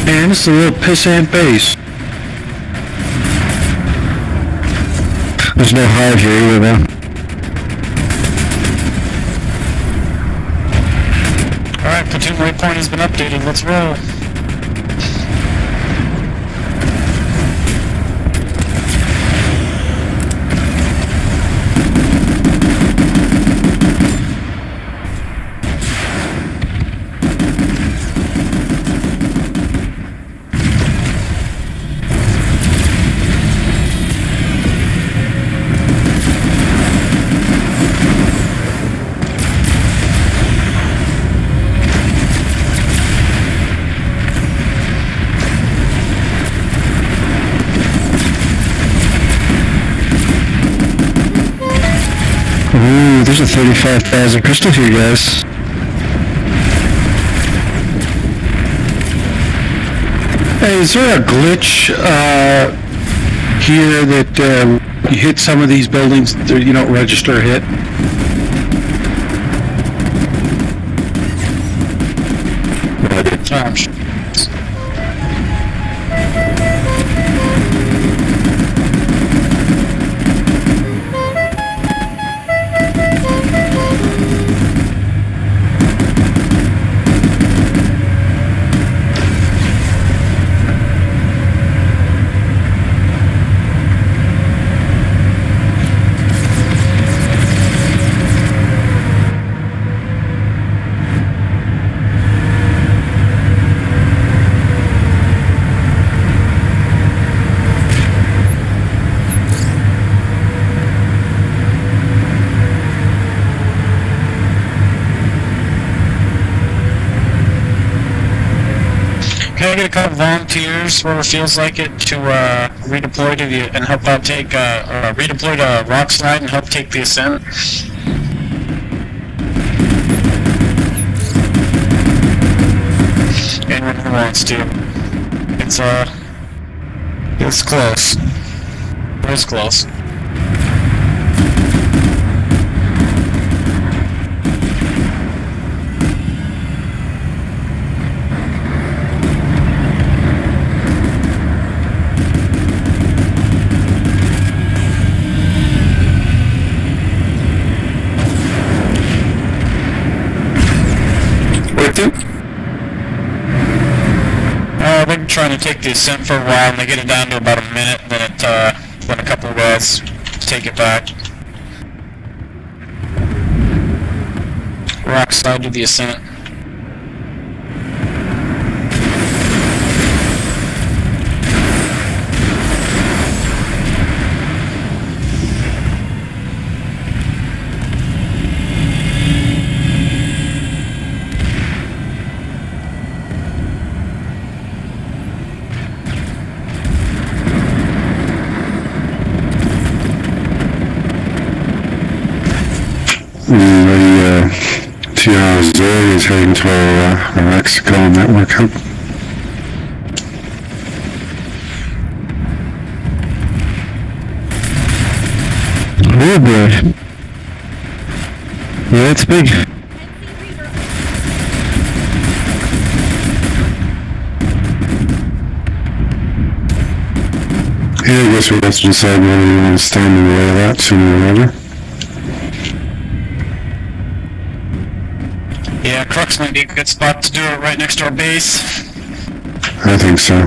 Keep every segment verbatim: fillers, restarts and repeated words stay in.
Man, it's a little pissant base. There's no hive here either, man. Alright, platoon waypoint has been updated. Let's roll. Ooh, there's a thirty-five thousand crystal here, guys. Hey, is there a glitch uh, here that uh, you hit some of these buildings that you don't register a hit? Um, Can I get a couple volunteers, whoever feels like it, to uh, redeploy to the and help out take uh, uh, redeploy to Rockslide and help take the ascent? Anyone who wants to. It's uh, it's close. It's close. Uh, they've been trying to take the ascent for a while, and they get it down to about a minute, and then it, uh, then a couple of guys take it back. Rockslide to the ascent. The uh, T R Z is heading to our, uh, our Mexico network hub. Oh boy. Yeah, it's big. Yeah, I guess we have to decide whether we want to stand in the way of that sooner or later. Yeah, Crux might be a good spot to do it right next to our base. I think so.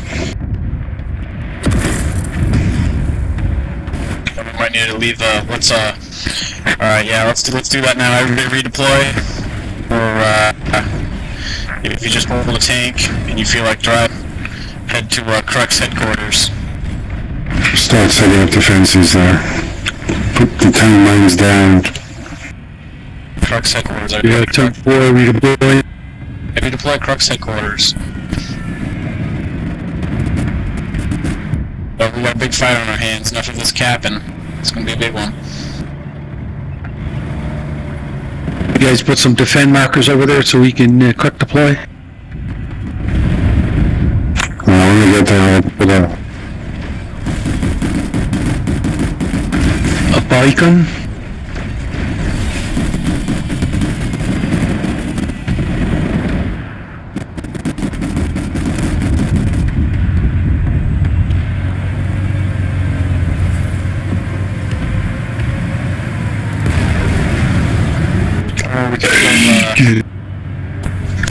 We might need to leave. Uh, let's uh. All right, yeah, let's do let's do that now. Everybody redeploy, or uh, if you just hold a tank and you feel like drive, head to uh, Crux headquarters. Start setting up defenses there. Put the tank mines down. Crux headquarters. Yeah, tank four, redeploy. If you deploy Crux headquarters. But we got a big fight on our hands. Enough of this capping. It's gonna be a big one. You guys put some defend markers over there so we can uh, quick deploy. Well, when we get there, I'll put a, a beacon.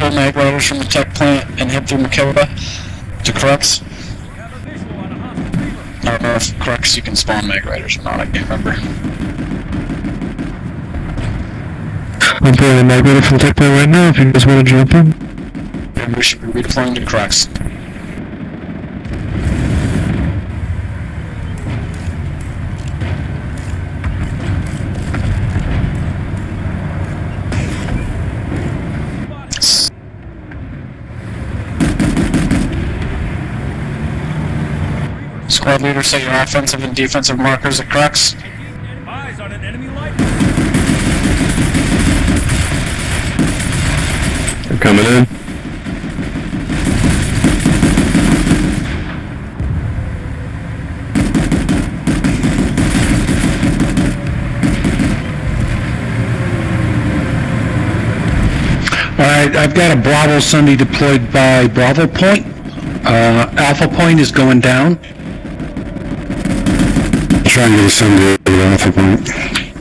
pull mag riders from the tech plant and head through McKelvey to Crux. I don't know if Crux you can spawn mag riders or not, I can't remember. I'm pulling a mag rider from the tech plant right now if you guys want to jump in. Maybe we should be redeploying to Crux. Squad leader, set your offensive and defensive markers at Crux. Eyes on an enemy light. They're coming in. Alright, I've got a Bravo Sunday deployed by Bravo Point. Uh, Alpha Point is going down. Try and get a Sunday over to Alpha Point.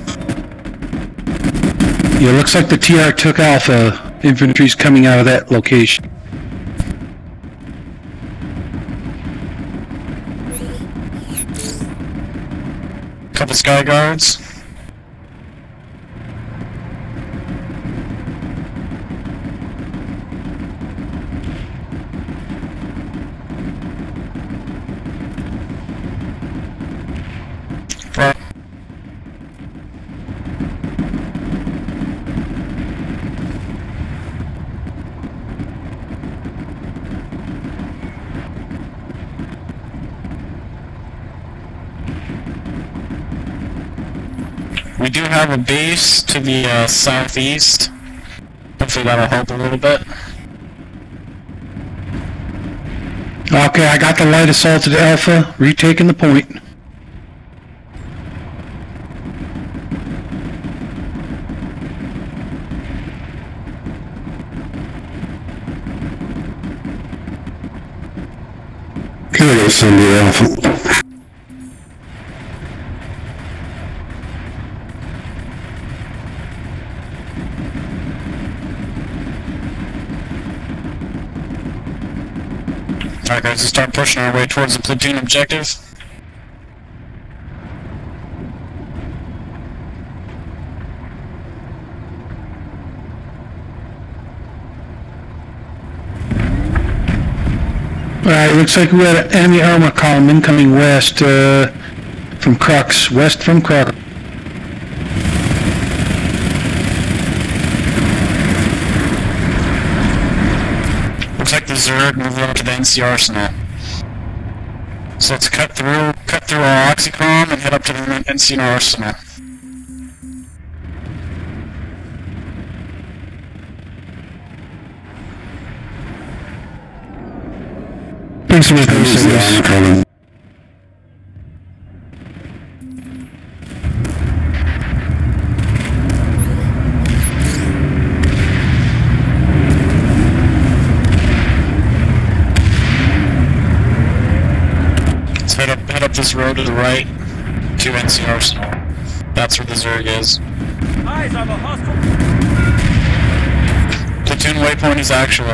Yeah, looks like the T R took Alpha. Infantry's coming out of that location. Couple Sky Guards. We do have a base to the uh, southeast. Hopefully that'll help a little bit. Okay, I got the light assaulted Alpha, retaking the point. Can I go Sunday Alpha? Alright guys, let's start pushing our way towards the platoon objective. Alright, looks like we got an enemy armor column incoming west uh, from Crux. West from Crux. Looks like the Zerg moving up to the N C Arsenal. So let's cut through, cut through our Oxycom and head up to the N C Arsenal. Thanks for the Head up, head up this road to the right to N C Arsenal. That's where the Zerg is. Eyes on the hostile. Platoon waypoint is actual.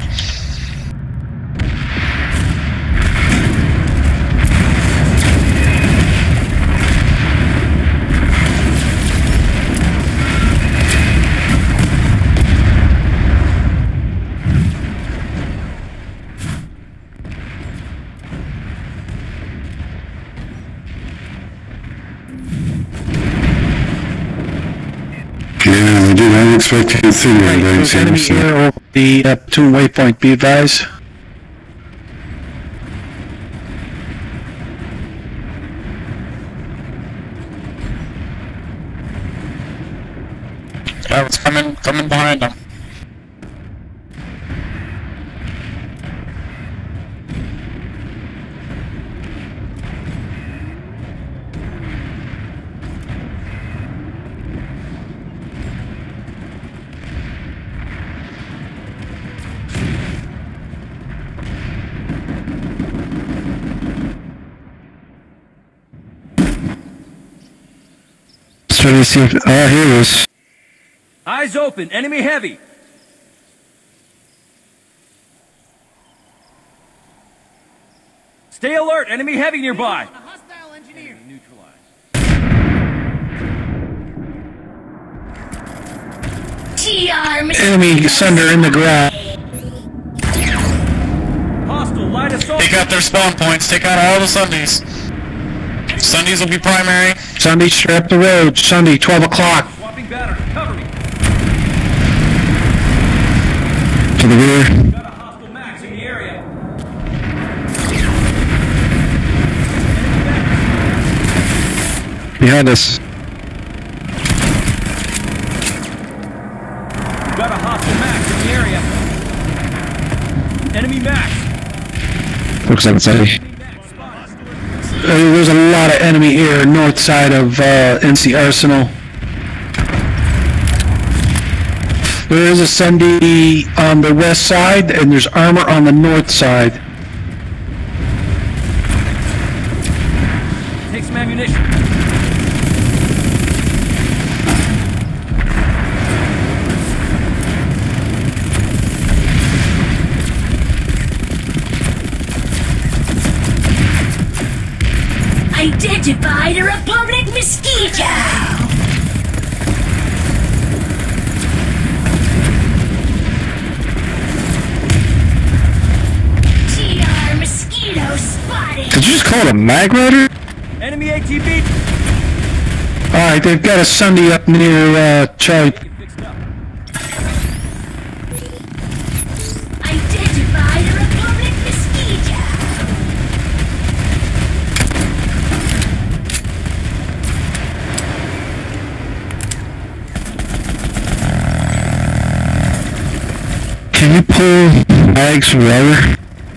Yeah, I did not expect to see Right, that. there's enemy air over the uh, platoon waypoint, be advised. Yeah, it's coming, coming behind them. Trying to see if, oh, here it is. Eyes open. Enemy heavy. Stay alert. Enemy heavy nearby. Hostile engineer. Neutralized. T R Enemy Sunder in the ground. Hostile light assault. Take out their spawn points. Take out all the Sundays. Sundays will be primary. Sunday, strap the road. Sunday, twelve o'clock. Swapping battery. Cover me. To the rear. Got a hostile max in the area. Behind us. Got a hostile max in the area. Enemy max. Looks like it's Eddie. Enemy max spotted. Uh, there's a lot of enemy here, north side of uh, N C Arsenal. There is a Sunday on the west side, and there's armor on the north side. Take some ammunition. Identify the Republic Mosquito! T R Mosquito spotted! Did you just call it a mag rider? Enemy A T V. Alright, they've got a Sunday up near uh, Charlie. Get fixed up. Identify the Republic Mosquito! Can you pull mags from rubber?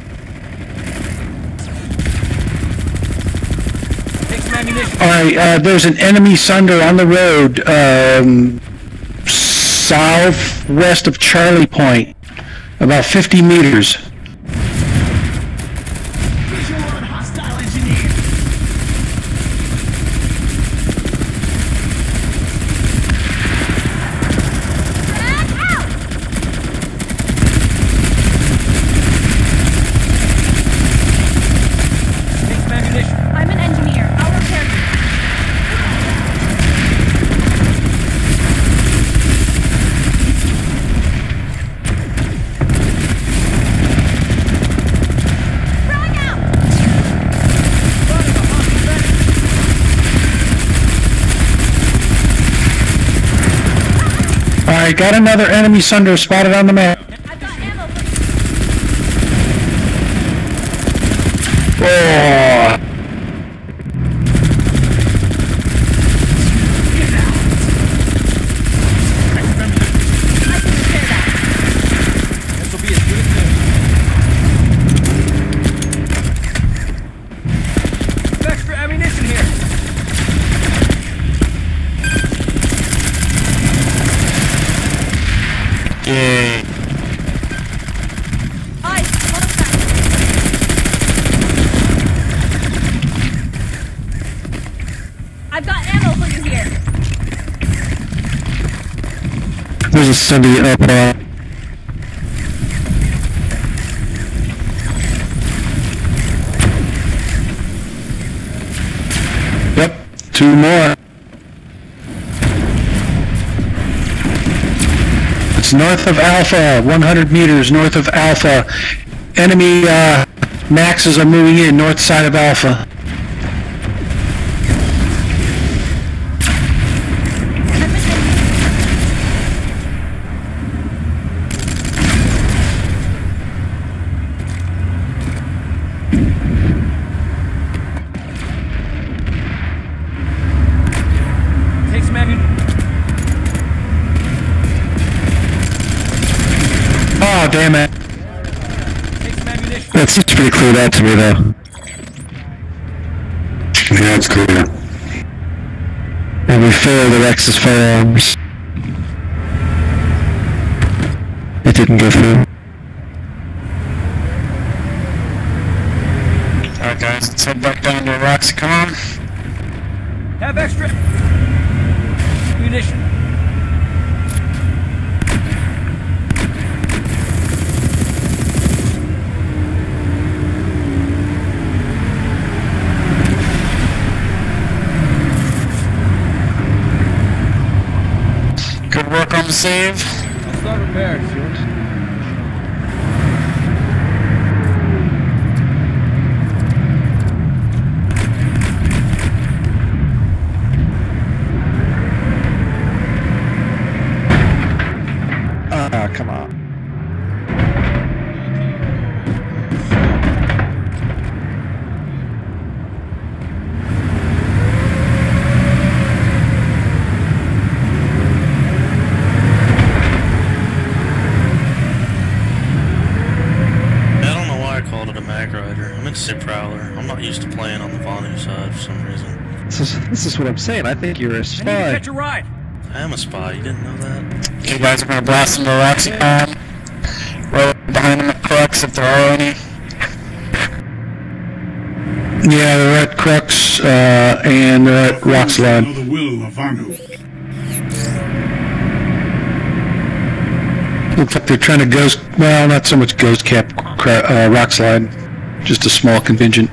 Take some ammunition. Alright, uh, there's an enemy Sunder on the road, um, southwest of Charlie Point, about fifty meters. Visual on hostile engineer! Take some ammunition. I'm an engineer. I'll repair you. Throwing out! Spotted a hostile medic. Alright, got another enemy Sunder spotted on the map. I've got ammo for Oh, I can repair that. This will be as good as new. Extra ammunition here. Yay. Eyes, contact. I've got ammo for you here. There's a Sunday up uh, yep, two more. It's north of Alpha, one hundred meters north of Alpha. Enemy uh, Maxes are moving in, north side of Alpha. Take some ammunition. Oh, damn it. Take some ammunition. that seems pretty cleared out to me though. Yeah, it's clear. And we failed the Rex's firearms. It didn't go through. Alright guys, let's head back down to Roxy. Come on. Have extra munition. time to save. I'll start repairs. Ah, come on. Prowler. I'm not used to playing on the Vanu side for some reason. This is, this is what I'm saying. I think you're a I need to spy. catch a ride. I am a spy. You didn't know that? You guys are gonna blast into Roxicon. Right behind them at Crux if there are any. Yeah, they're at Crux, uh, and they're at Roxlad. Know the will of Vanu. Looks like they're trying to ghost, well, not so much ghost cap uh, Roxlad, just a small contingent.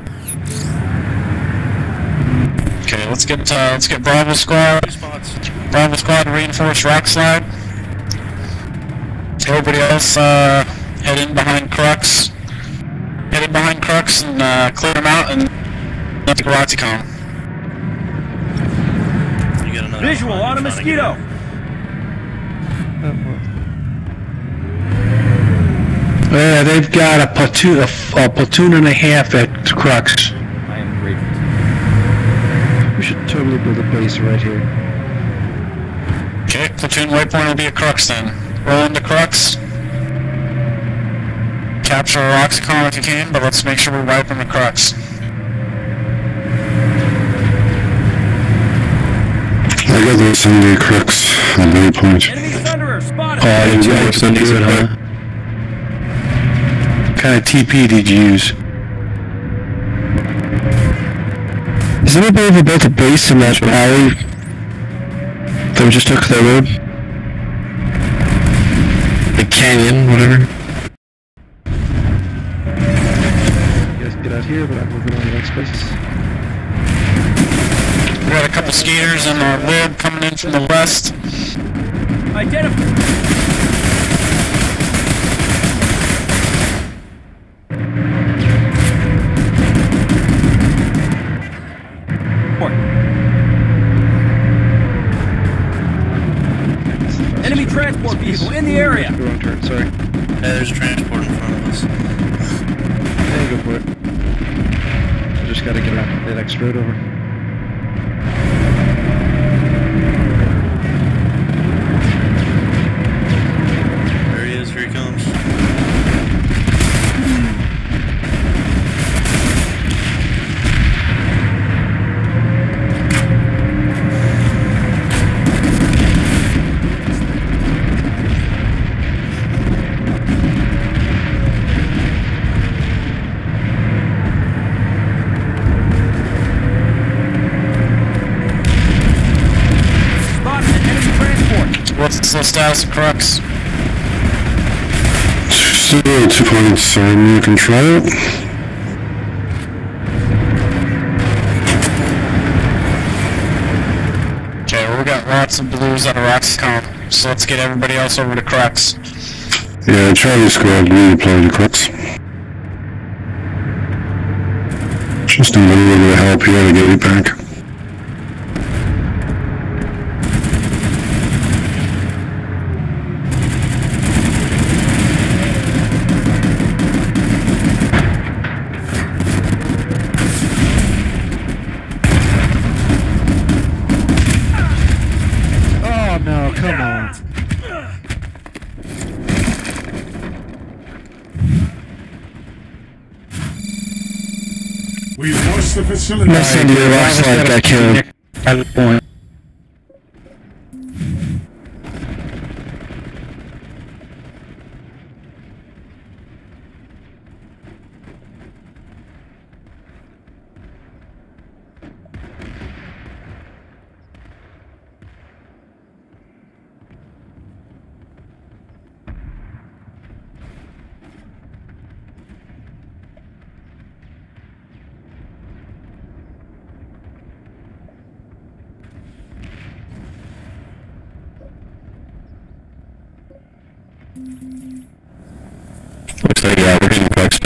Okay, let's get uh, let's get Bravo Squad. Bravo Squad to reinforce Roxlad. Everybody else uh, head in behind Crux. Head in behind Crux and uh, clear them out and take Roxicon. You got another Visual on a mosquito. Yeah, they've got a platoon, a, a platoon and a half at Crux. I am grateful. We should totally build a base right here. Okay, platoon waypoint will be at Crux then. Roll into Crux. Capture Roxicon if you can, but let's make sure we wipe them at Crux. I got the Sunday Crux on the point. Enemy Thunderer spotted. Oh, you got to do it, huh? What kind of T P did you use? Has anybody ever built a base in that alley that we just took that road? The canyon, whatever. You guys get out here, but I'm moving on to the next place. We got a couple skaters in our lib coming in from the west. Identify. Enemy transport vehicle in the area. Wrong turn, sorry. Yeah, there's a transport in front of us. Yeah, go for it. I just gotta get out that next road over. There he is, here he comes. What's the status of Crux? Still two points, um, you can try it. Okay, well, we got lots of blues out of Roxicon, so let's get everybody else over to Crux. Yeah, Charlie Squad redeployed to Crux. Just need a little bit of help here to get you back. We've lost the facility. Let's send you a rock slide back here. At the point.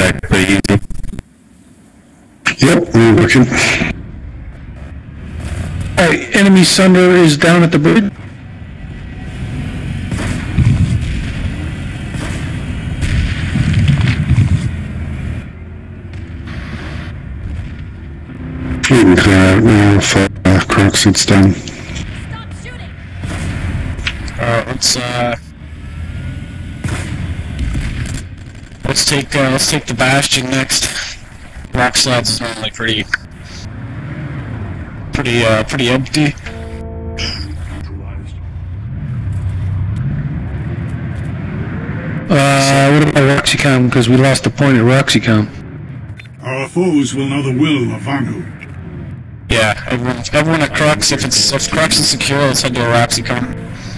back pretty easy. Yep, we're working. Alright, enemy Sunder is down at the bridge. We can clear out now if uh, Crux it's done. Stop shooting! Alright, let's uh let's take uh let's take the Bastion next. Rock slides is normally pretty pretty uh pretty empty. Uh, what about Roxycom? Because we lost the point at Roxycom. Our foes will know the will of Vanu. Yeah, everyone everyone at Crux, if it's if Crux is secure, let's head to a Roxycom.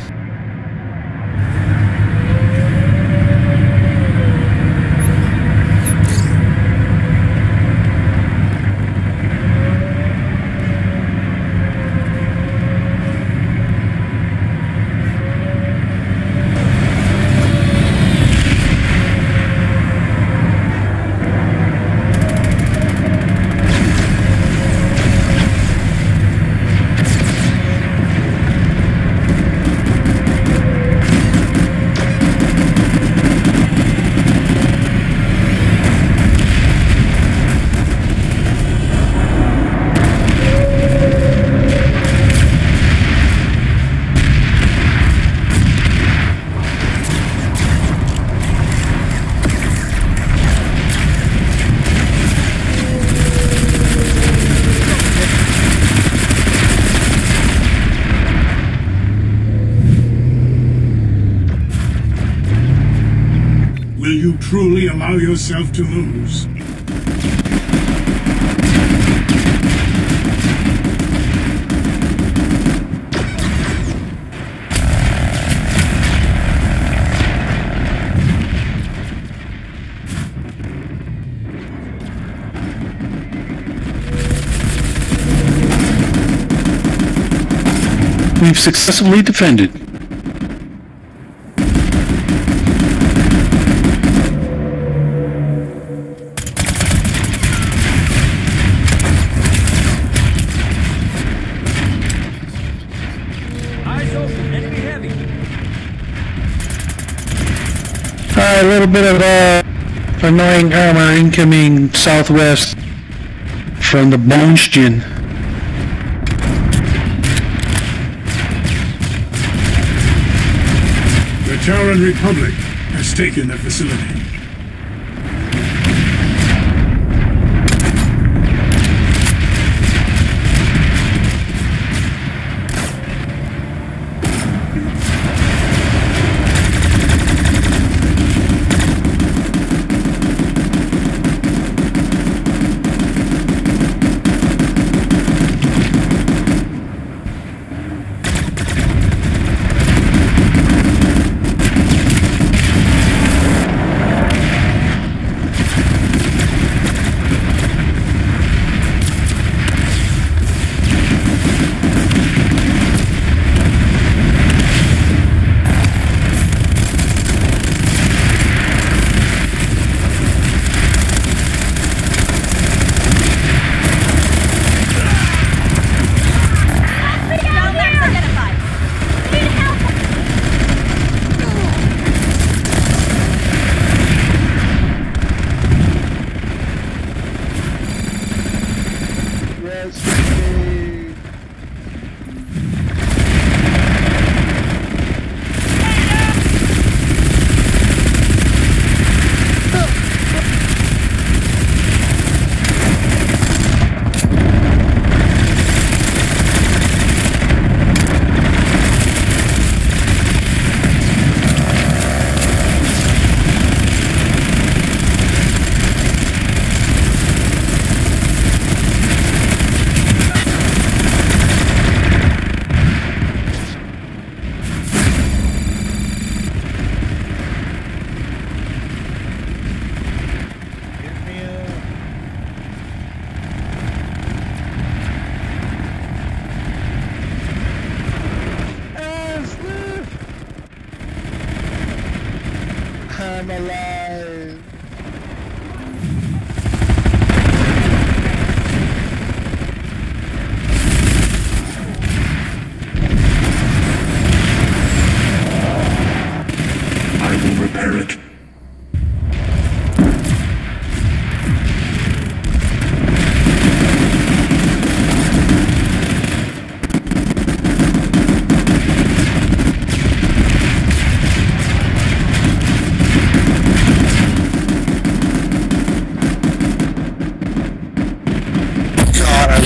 Will you truly allow yourself to lose? We've successfully defended. Eyes open. Enemy heavy. Uh, a little bit of uh, annoying armor incoming southwest from the Bonestian. The Terran Republic has taken the facility.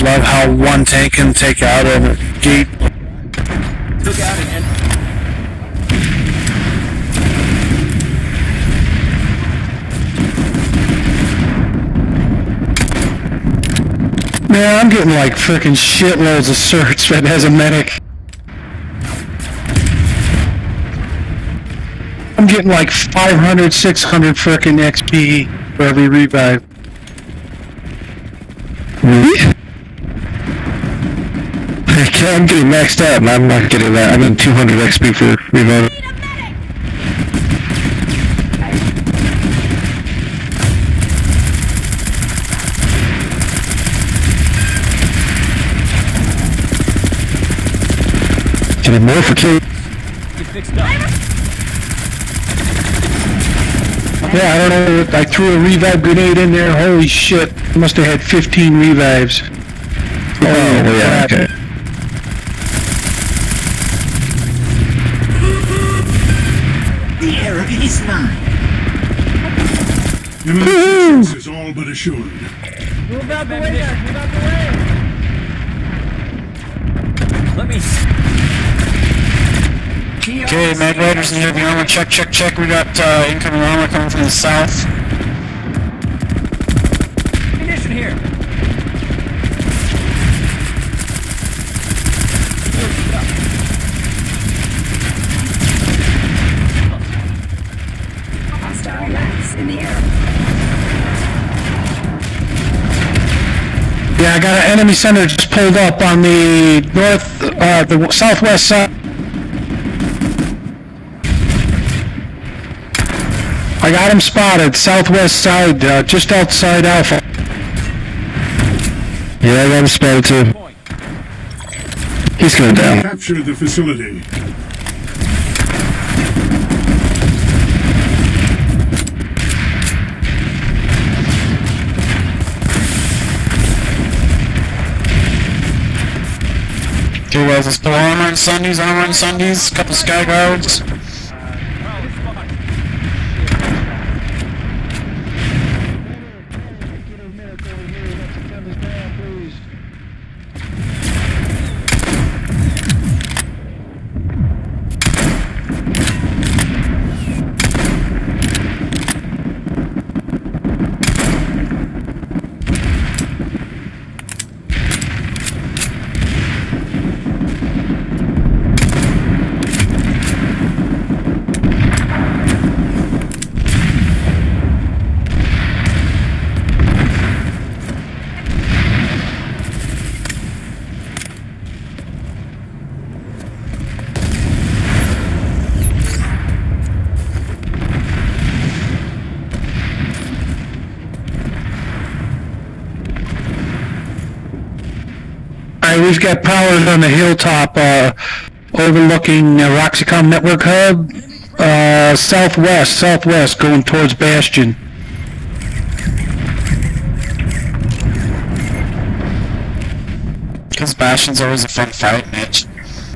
love how one tank can take out a gate. Took out an enemy. Man, I'm getting like frickin' shitloads of certs right as a medic. I'm getting like five hundred, six hundred frickin' X P for every revive. Really? Okay, I'm getting maxed out and I'm not getting that. I'm getting two hundred X P for revive. Getting more for kill. You fixed up. Yeah, I don't know, I threw a revive grenade in there, holy shit. I must have had fifteen revives. Oh, oh yeah, okay. The error is mine. Imminent success is all but assured. Move out the way there. Move out the way. Let me... Okay, Mag Riders in heavy armor, check, check, check. We got uh, incoming armor coming from the south. Ammunition here. Hostile maps in the air. Yeah, I got an enemy center just pulled up on the north, uh, the southwest side. I got him spotted, southwest side, uh, just outside Alpha. Yeah, I got him spotted too. He's going down. Capture the facility. Okay, well, there's still armor and Sundays, armor and Sundays, couple sky guards. Alright, we've got powers on the hilltop, uh, overlooking uh, Roxicom Network Hub, uh, southwest, southwest, going towards Bastion. Because Bastion's always a fun fight, Mitch.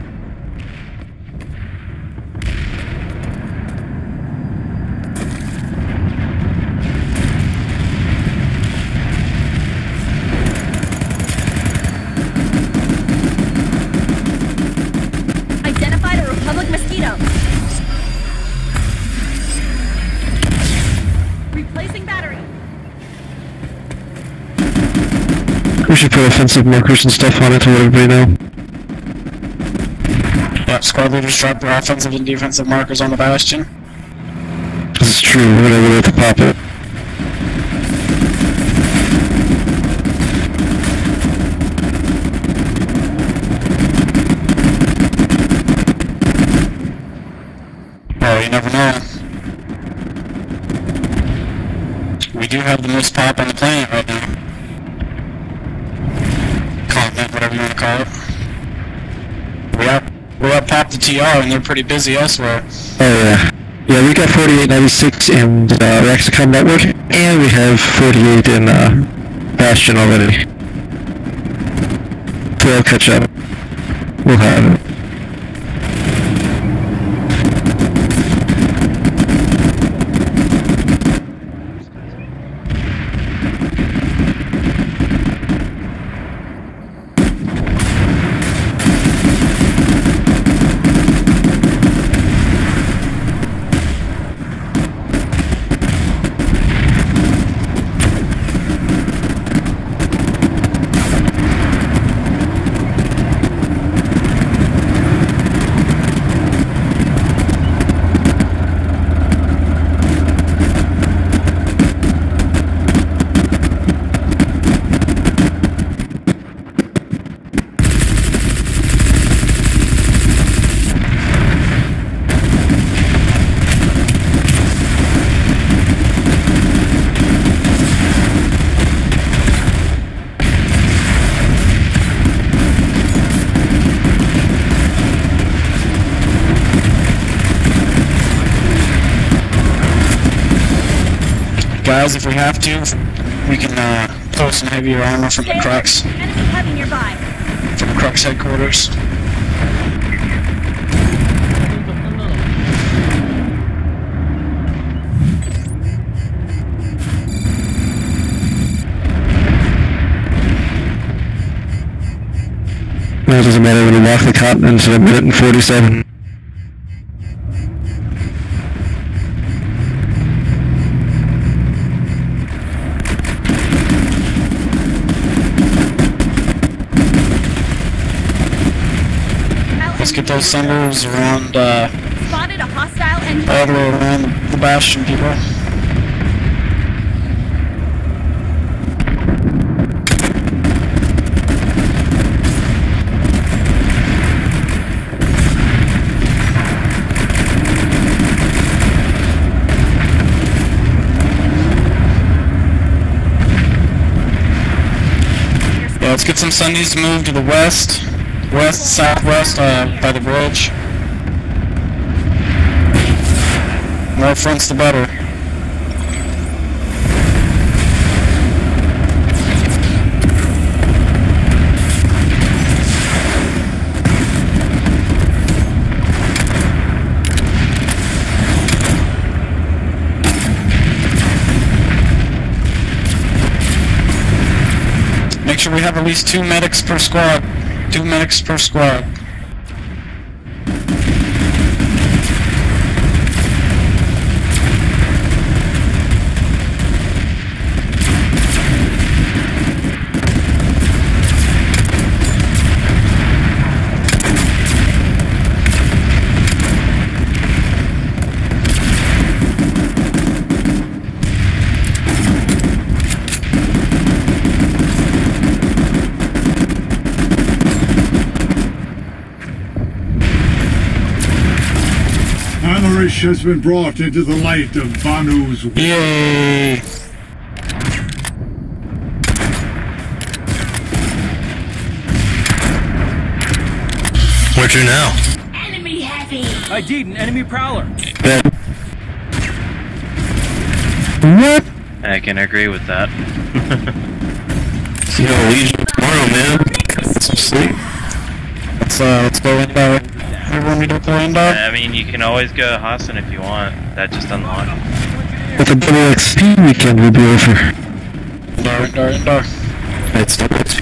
Identified a Republic mosquito. Replacing battery. We should put offensive markers and stuff on it to let everybody know. Yep, squad leaders drop their offensive and defensive markers on the Bastion. This is true, we're gonna really have to pop it. Oh, you never know. We do have the most pop on the planet right now. Continent, whatever you want to call it. We out, we out popped the T R and they're pretty busy elsewhere. Oh yeah. Yeah, we got forty-eight ninety-six in uh, Roxicom Network, and we have forty-eight in uh, Bastion already. So I'll catch up. We'll have it. Guys, if we have to, we can uh, pull some heavier armor from the Crux, Enemy heavy nearby. from the Crux headquarters. Well, it doesn't matter when you walk the continent in a minute and forty-seven. Let's get those Thunders around, uh, Spotted a hostile engine. all the way around the Bastion, people. Yeah, let's get some Sundays to move to the west, west, southwest, uh, by the bridge. More fronts the better. Make sure we have at least two medics per squad. Two medics per squad. Anarish has been brought into the light of Banu's will. Yay! Where'd you now? Enemy heavy! I D'd an enemy prowler. What? I can agree with that. You know, Legion tomorrow, man. Get some sleep. Let's uh, let's go in there. Everyone, we deploy in there. I mean, you can always go Hassan if you want. That just unlocked. With a double X P weekend will be over. Indoor, indoor, indoor. It's double X P?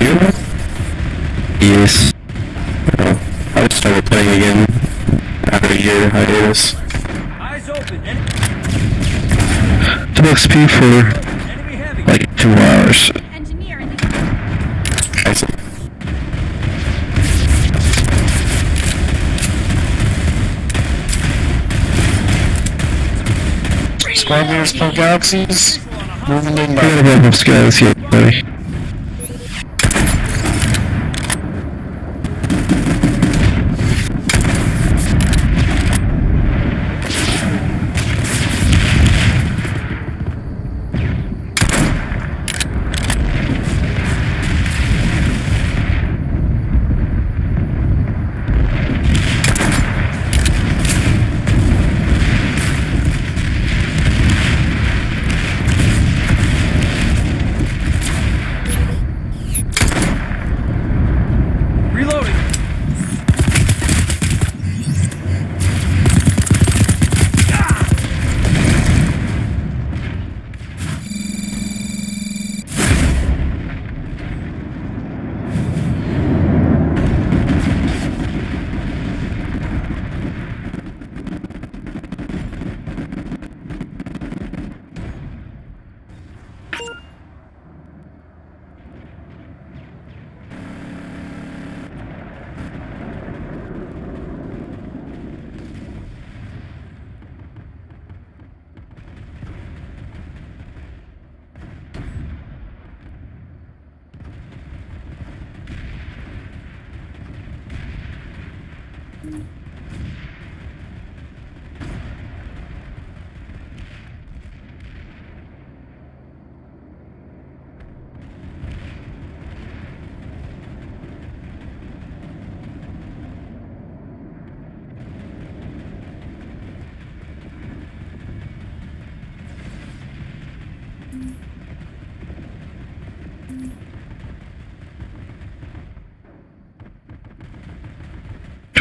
Yes. Oh, I just started playing again after a year hiatus. Eyes open. En Double X P for enemy heavy. like two hours. Engineer in the I see. Squad leaders per galaxies. Moving in We there. gotta go up scales here, buddy. Reloading.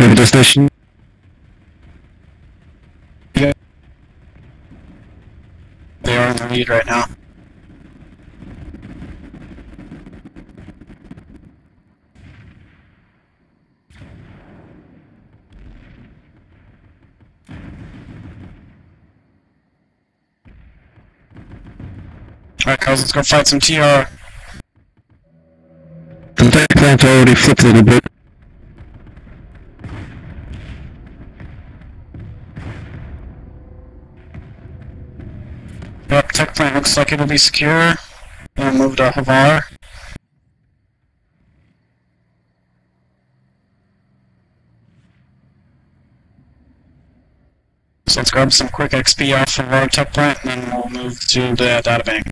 have a destination? They are in the lead right now. Alright guys, let's go fight some T R. The tech plant already flipped a little bit. Yep, tech plant looks like it'll be secure. We'll move to Havar. So let's grab some quick X P off of our tech plant and then we'll move to the data bank.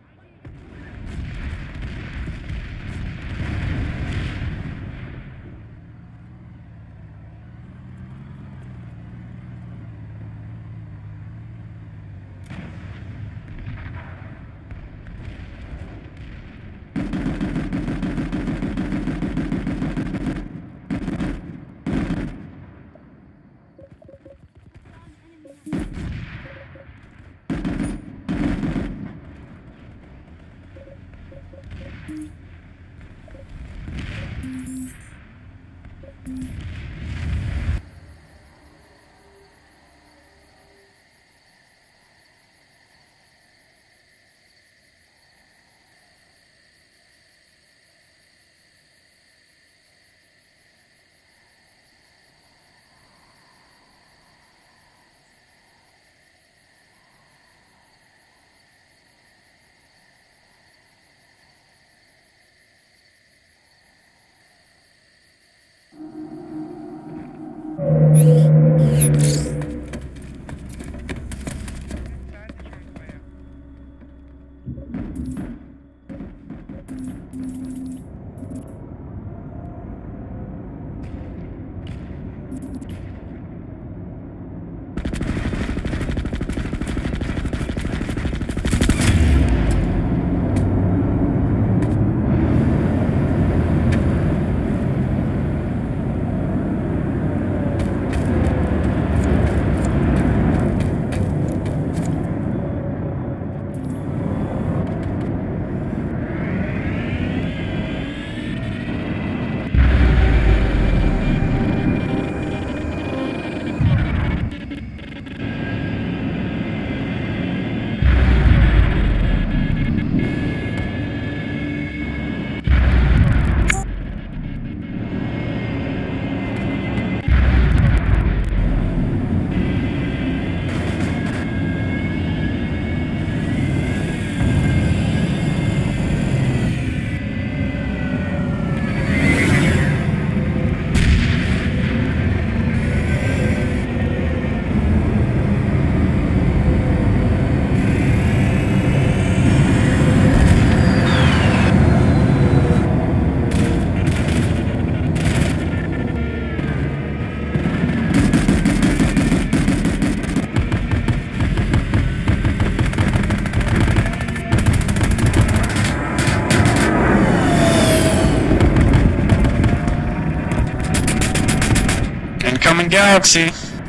Incoming Galaxy.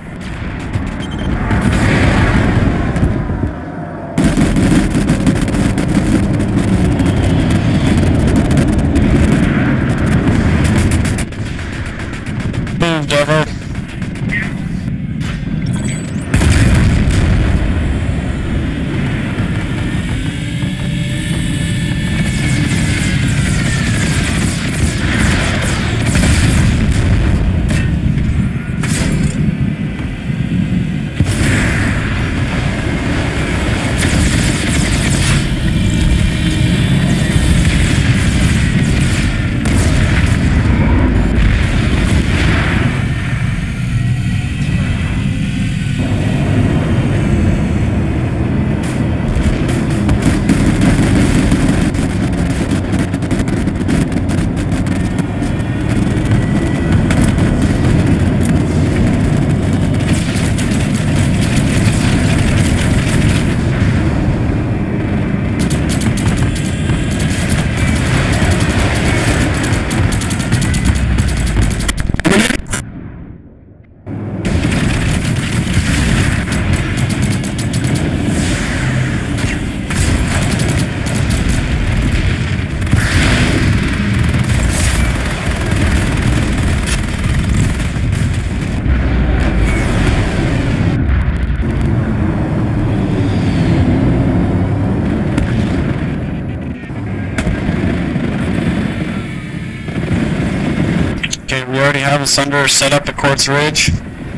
Move, Devo. already have a Sunder set up at Quartz Ridge.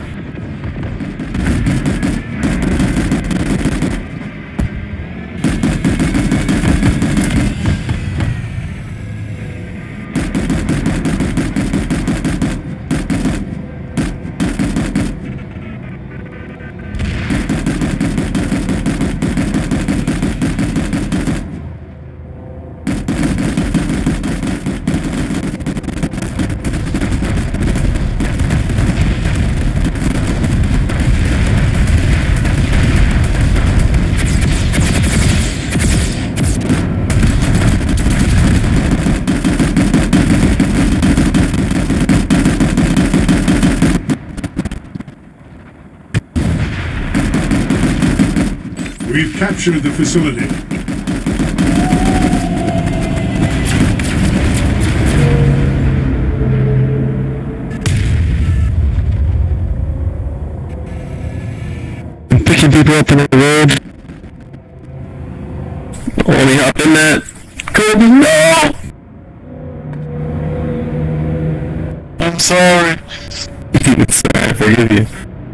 We've captured the facility. I'm picking people up on the road. Only up in that. Kobe, no! I'm sorry. It's alright, I forgive you.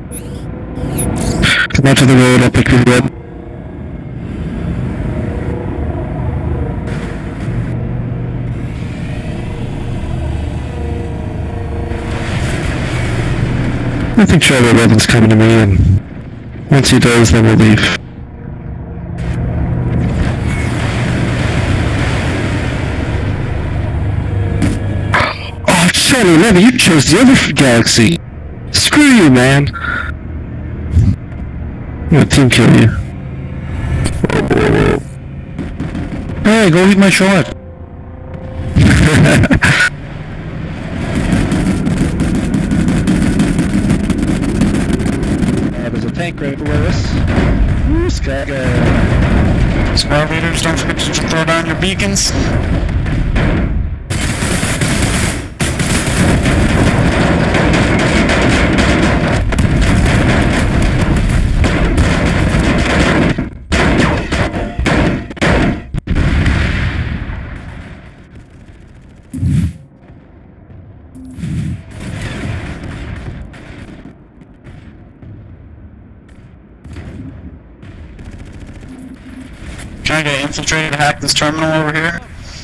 Come out to the road, I'll pick you up. I think Trevor Robin's coming to me, and once he does, then we'll leave. Oh, Charlie Levy, you chose the other galaxy. Screw you, man. I'm gonna team kill you. Hey, go eat my shot. There's a tank right below us. Ooh, Sky. Squad leaders, don't forget to throw down your beacons. Trying to get infiltrated to hack this terminal over here.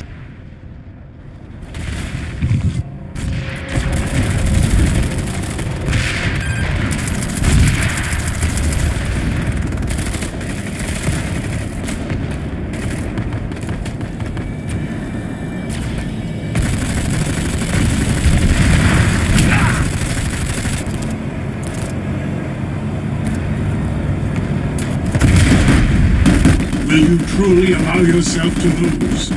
Will you truly allow yourself to lose?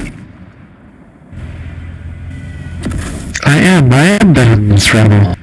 I am, I am better than this rebel.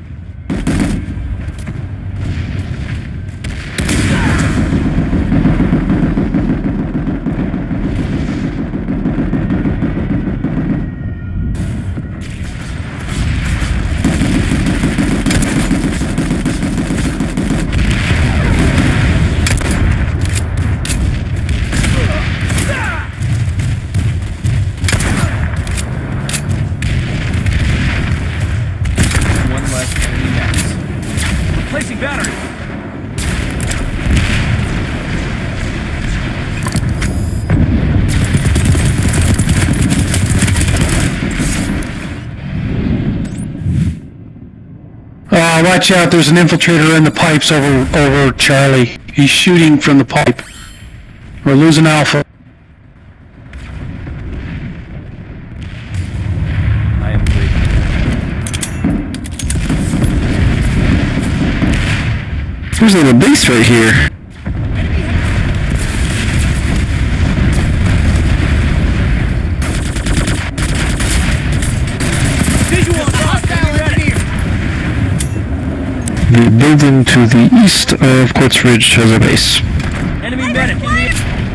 Placing battery. Uh, watch out, there's an infiltrator in the pipes over, over Charlie. He's shooting from the pipe. We're losing Alpha. I am weak. There's a little base right here. Visual hostile enemy. The building to the east of Quartz Ridge has a base. Enemy medic in the...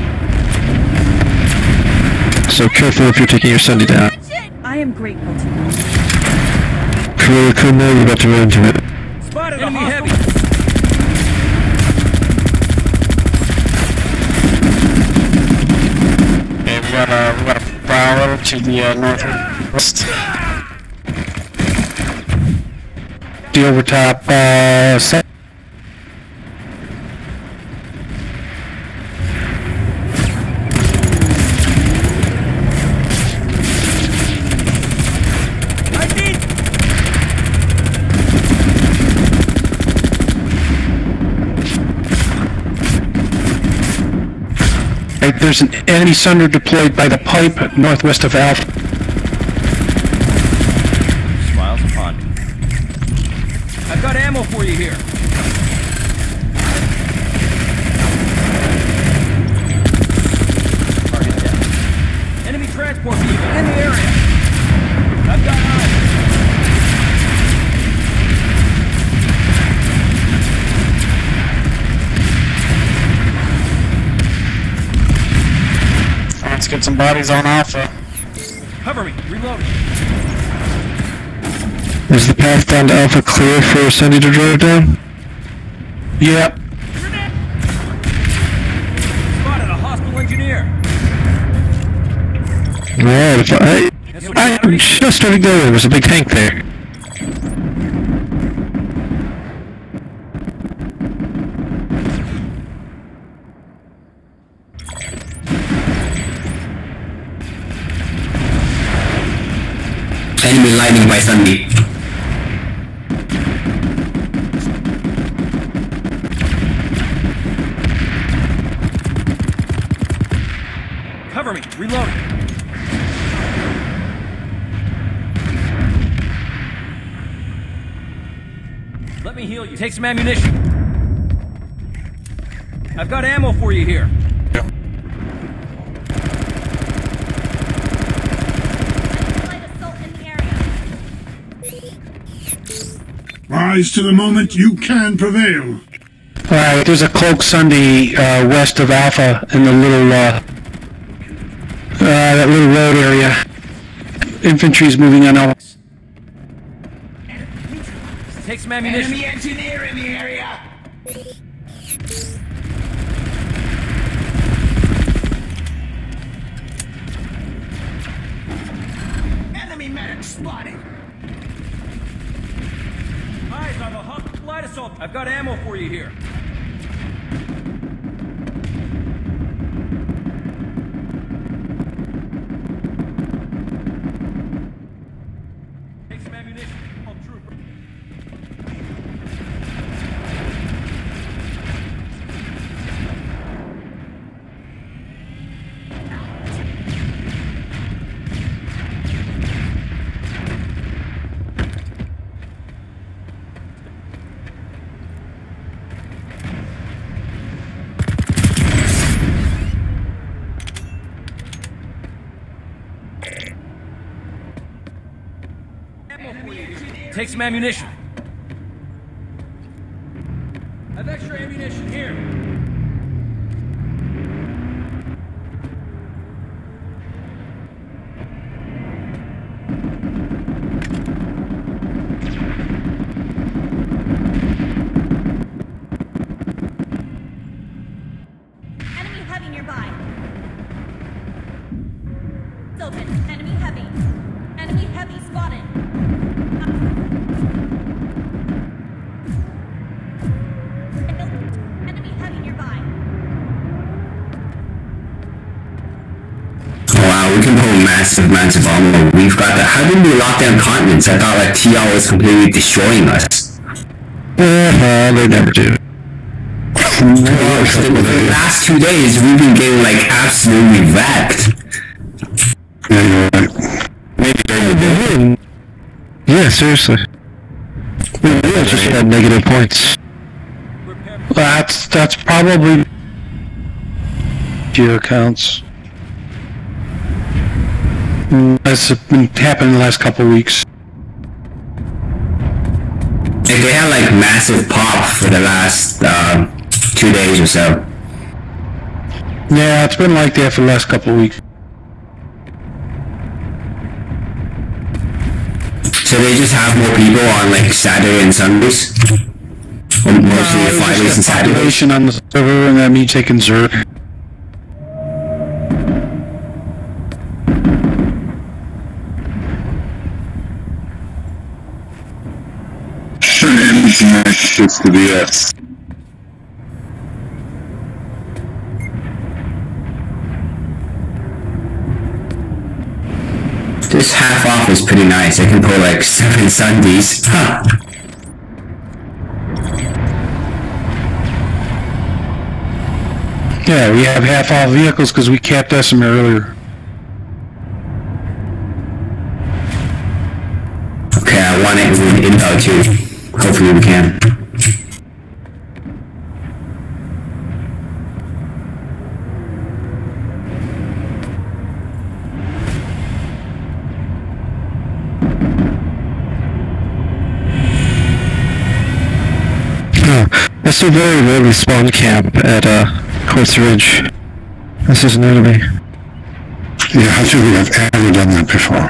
So careful if you're taking your Sunday down. I am grateful to you. Corilla Kumo, you're about to run into it. Spotted enemy heavy. Okay, we got a, we got a prowler to the uh, northwest. the overtop. Uh, se- Right, there's an enemy Sunder deployed by the pipe northwest of Alpha. Smiles upon you. I've got ammo for you here. Target down. Enemy transport vehicle in the area. I've got eyes. Let's get some bodies on Alpha. Cover me. Reloading. Is the path down to Alpha clear for Sunday to drive down? Yep. Spotted a hospital engineer. Right, if I, I, I'm just starting to go, there was a big tank there. Enemy lightning by Sunday. Cover me. Reloading. Let me heal you. Take some ammunition. I've got ammo for you here. Rise to the moment you can prevail. Alright, there's a Cloak Sunday uh, west of Alpha in the little, uh, uh, that little road area. Infantry's moving on Alpha. Take some ammunition. Enemy engineer in the area. Enemy medic spotted. Eyes on the hostile light assault. I've got ammo for you here. Take some ammunition. All trooper. Take some ammunition. I've extra ammunition here. Enemy heavy nearby. It's open. Enemy heavy. Enemy heavy spotted. Enemy heavy nearby. Wow, we can pull massive amounts of armor. We've got that. How did we lock down continents? I thought like T L was completely destroying us. Uh, they never do. For the last two days, we've been getting like absolutely wrecked. Yeah, you're right. Maybe during the day. Yeah, seriously. Yeah, just had negative points. That's, that's probably few accounts. Mm, That's been happening the last couple of weeks. Like, they had like massive pop for the last um, two days or so. Yeah, it's been like that for the last couple of weeks. So they just have more people on like Saturday and Sundays? Or mostly Uh, Fridays there's and just a Saturdays? population on the server, and that me taking Zerg. Shit's the B S. This half off is pretty nice. I can pull like seven Sundays. Huh. Yeah, we have half off vehicles because we capped Bessemer earlier. Okay, I want it with intel too. Hopefully we can. That's a very low respawn camp at uh, Quartz Ridge. This is new to me. Yeah, I think we have ever done that before.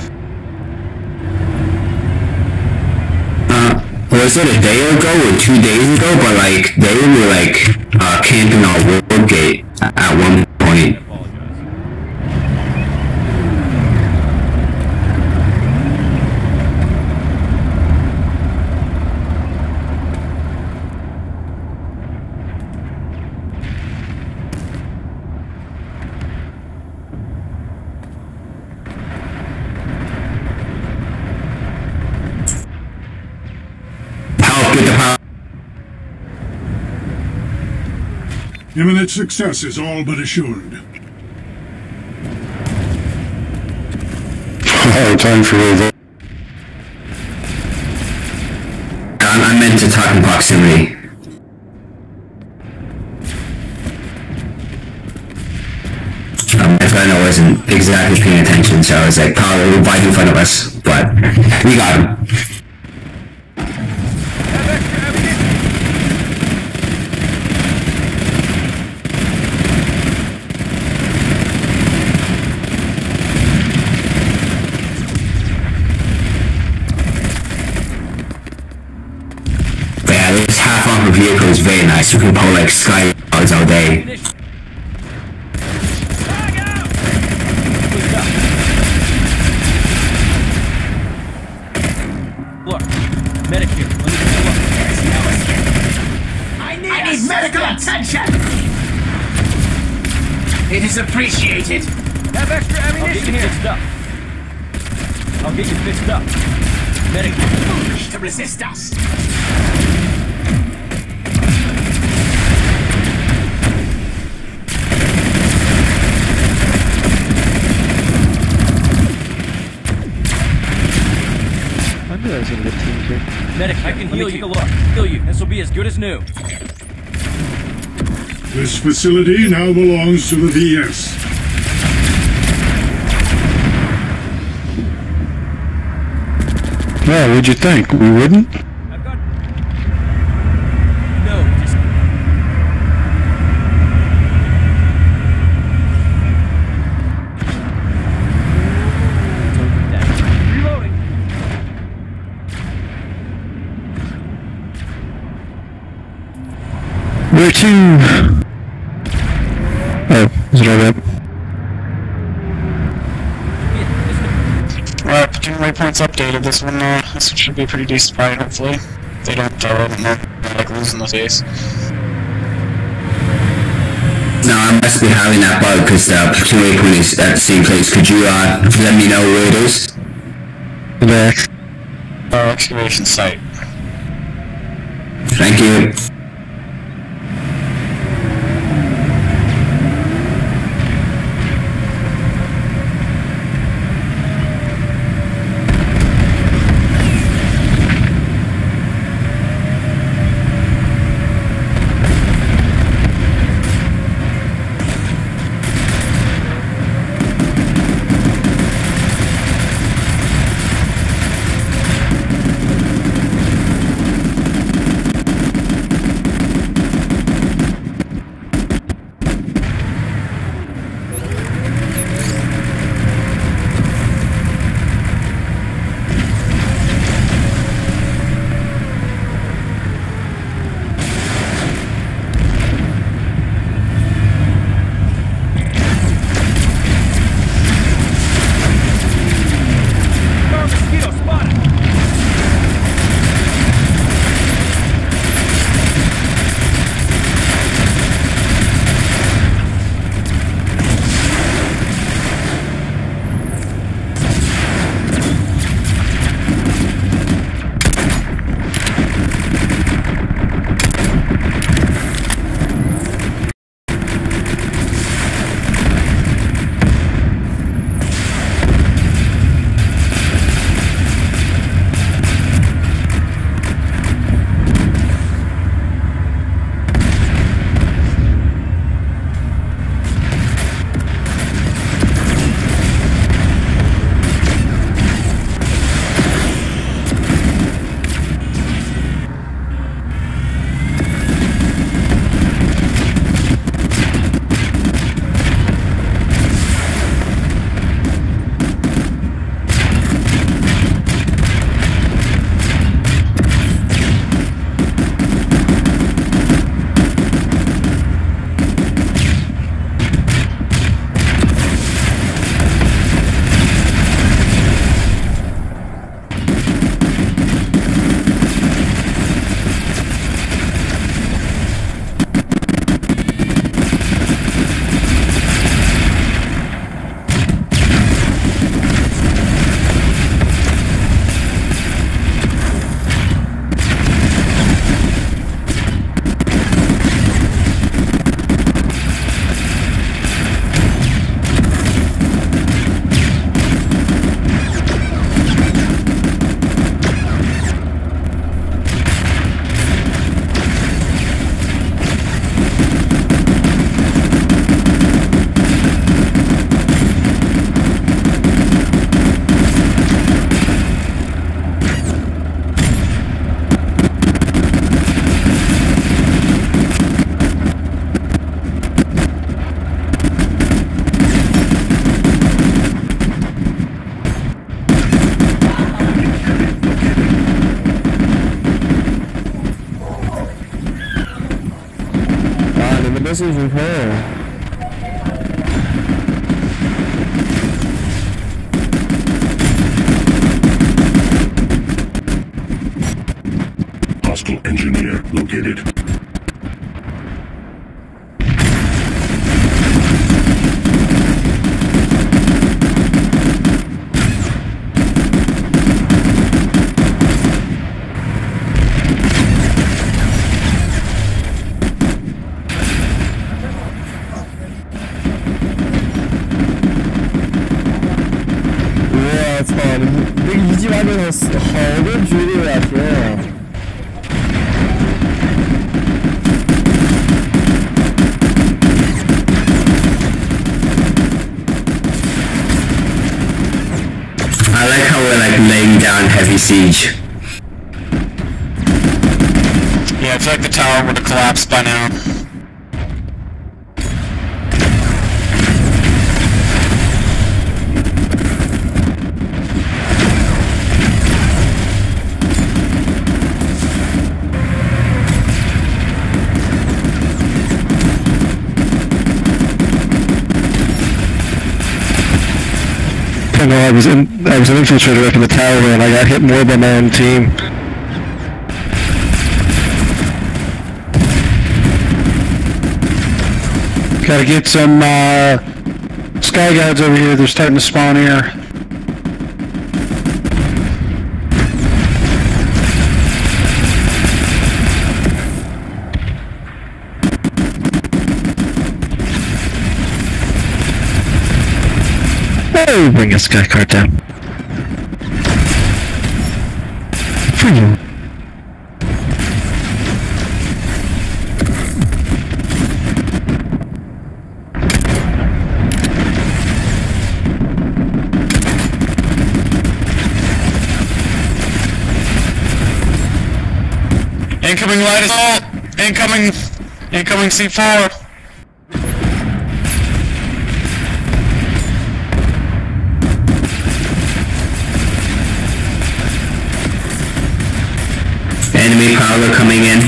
Uh, was it a day ago or two days ago? But like, they were like uh, camping on Woodgate at one point. Imminent success is all but assured. Oh, time for over. I meant to talk in proximity. Um, my friend wasn't exactly paying attention, so I was like, probably right in front of us, but we got him. Vehicle is very nice. You can pull like sky cars all day. Look, medic here. Let me take a look. There's no escape. I need, I need medical attention. It is appreciated. Have extra ammunition here. Fixed up. I'll get you fixed up. Medic. Foolish to resist us. Medic, I can heal you. Take a look. Heal you. This will be as good as new. This facility now belongs to the V S. Well, what'd you think? We wouldn't? I've got... No, just... Reloading. Where to? Oh, is it all right? Alright, platoon waypoints updated. This one, uh, this one should be a pretty decent fight, hopefully. They don't, uh, like, losing the face. No, I must be having that bug because the platoon waypoint is at the same place. Could you, uh, let me know where it is? Back. Uh, excavation site. Thank you. 是如何？ Hostile engineer located. I like how we're like laying down heavy siege. Yeah, I feel like the tower would have collapsed by now. I know I was in, I was an infiltrator up in the tower and I got hit more by my own team. Gotta get some uh, sky guards over here. They're starting to spawn here. Oh, bring a sky card down. For you. Incoming light assault! Incoming! Incoming C four! Enemy power coming in.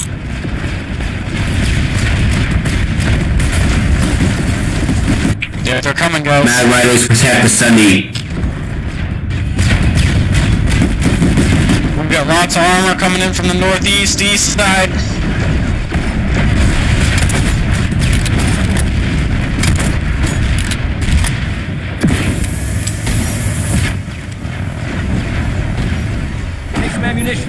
Yeah, they're coming, guys. Mad Riders protect the Sunny. We've got lots of armor coming in from the northeast, east side. Take some ammunition.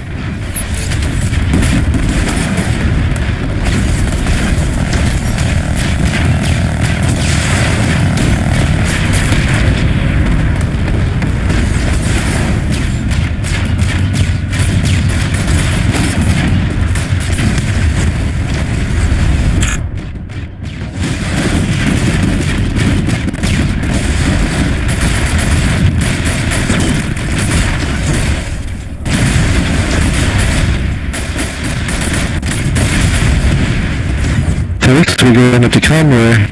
Felix, we're going up to Conroy.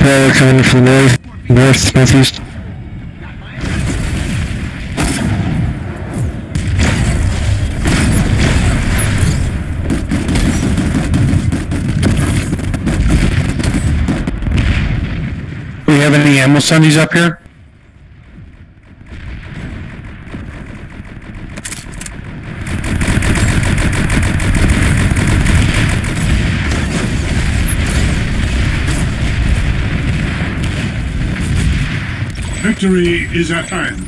prowler coming from the north, north, northeast. Do we have any ammo sundies up here? Victory is at hand.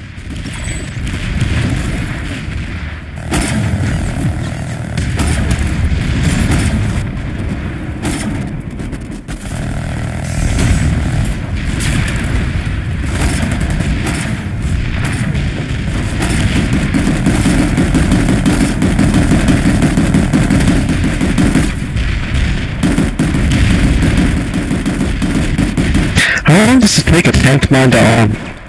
How long does it take a tank mine to arm?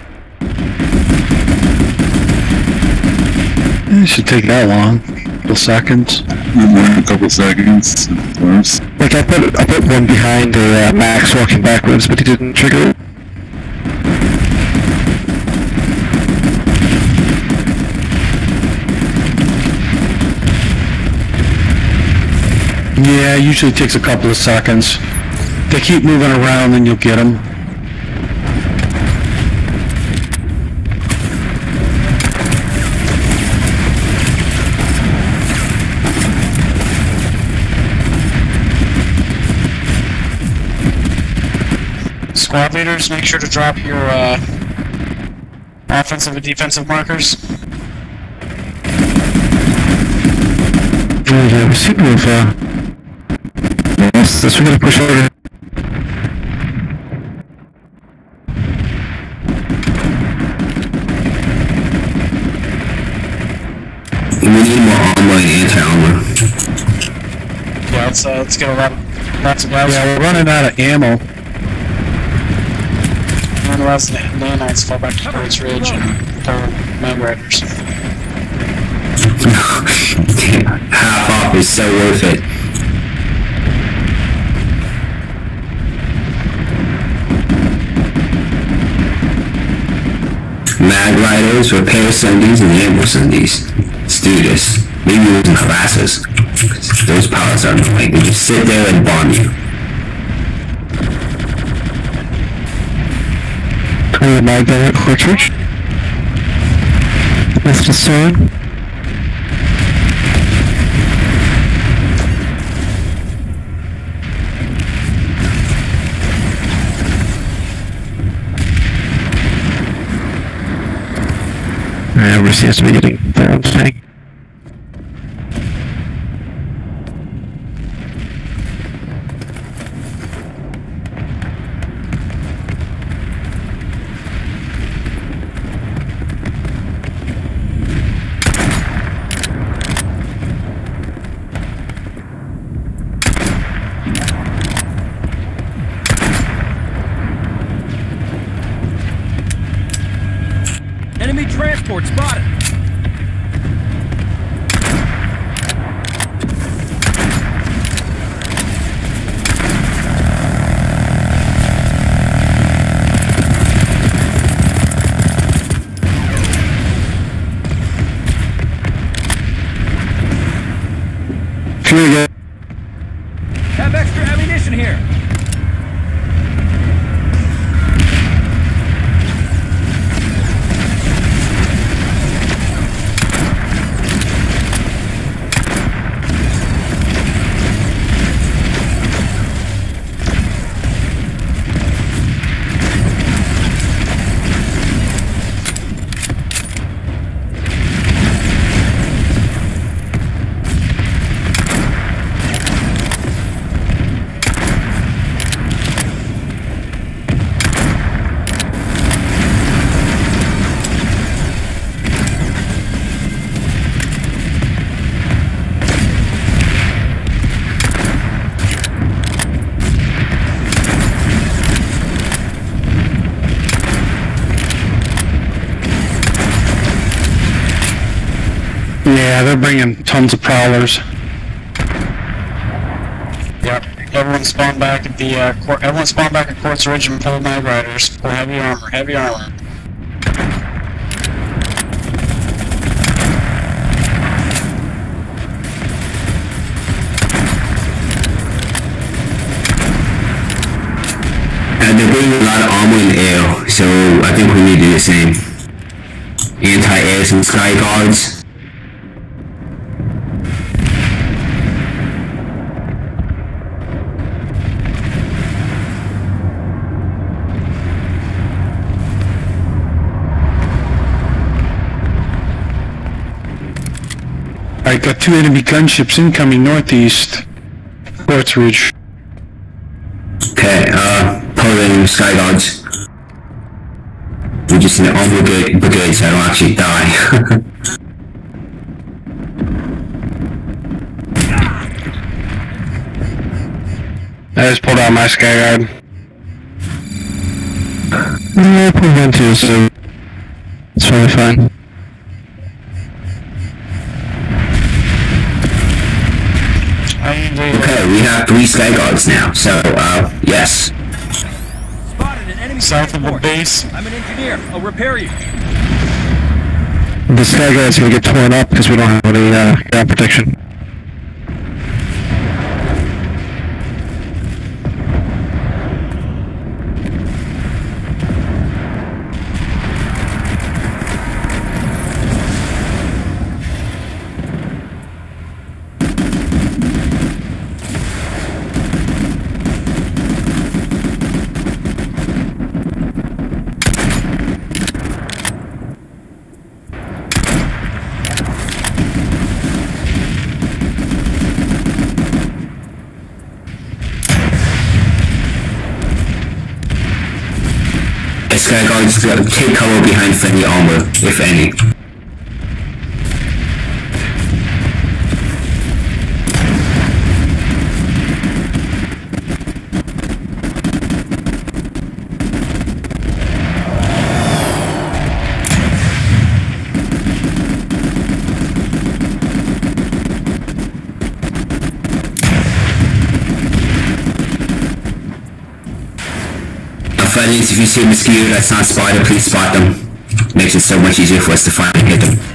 It should take that long. A couple seconds. A couple seconds. Like I put I put one behind a uh, Max walking backwards, but he didn't trigger it. Yeah, it usually takes a couple of seconds. They keep moving around, then you'll get them. Squad leaders, make sure to drop your uh, offensive and defensive markers. Oh yeah, we seem to have, uh... yes, that's we're gonna push over. We need more armor and anti-armor. Yeah, let's, uh, let's get a lot of, lots of guys. Yeah, we're running out of ammo. And allows the nanites fall back to Bird's Ridge and our Mount Riders. Half off is so worth it. Mag Riders, Repair Sundies, and Ammo Sundies. Let's do this. Maybe we can harass us. Those pallets are annoying. They just sit there and bomb you. Turn the mag down at Cartridge. Mister Sword. Alright, we seems to be getting their own tank. Enemy transport spotted! Here we go. Have extra ammunition here! Yeah, they're bringing tons of prowlers. Yep. everyone spawn back at the, uh, court, everyone spawn back at Quartz Ridge and pull Night Riders. Pull heavy armor, heavy armor. And they're bringing a lot of armor in the air, so I think we need to do the same. Anti-airs and sky guards. I got two enemy gunships incoming northeast. Quartz Ridge. Okay, uh, pulling sky guards. We just need armor brigade, brigade so I don't actually die. I just pulled out my sky guard. I pulled one too, so it's probably fine. Okay, we have three sky guards now, so, uh, yes. Spotted an enemy South of the force. base. I'm an engineer. I'll repair you. The sky guard's gonna get torn up because we don't have any uh, ground protection. Sky guards uh, take cover behind friendly armor, if any. Friendlies, if you see a mosquito that's not spotted, please spot them. Makes it so much easier for us to find and hit them.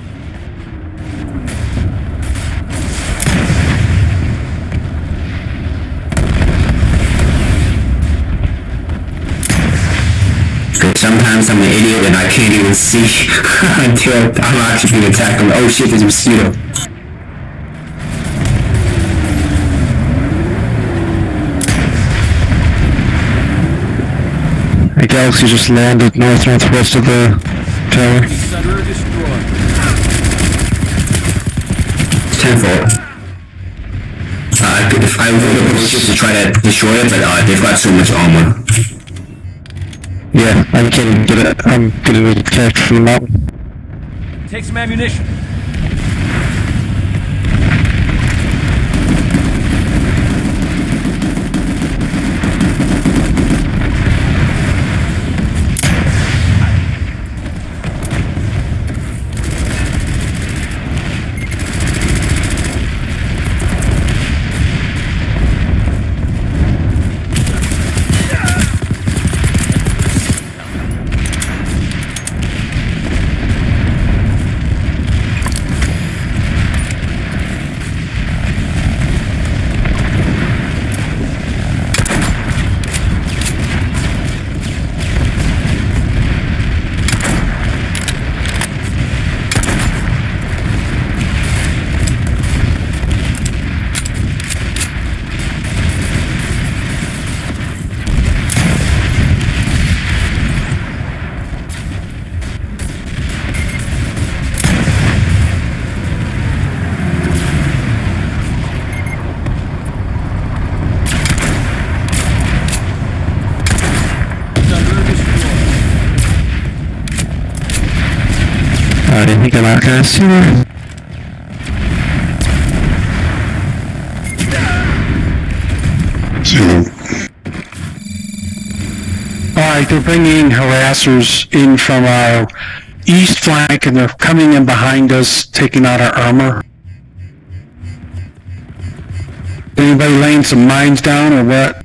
Sometimes I'm an idiot and I can't even see until I'm actually being attacked. I'm like, oh shit, there's a mosquito. A Galaxy just landed north-northwest of the tower. ten four. Uh, if I would just to try to destroy it, but uh, they've got so much armor. Yeah, I can't even get it. I'm getting attacked from the mountain. Take some ammunition. I didn't think I'm gonna see her. Alright, they're bringing harassers in from our east flank and they're coming in behind us, taking out our armor. Anybody laying some mines down or what?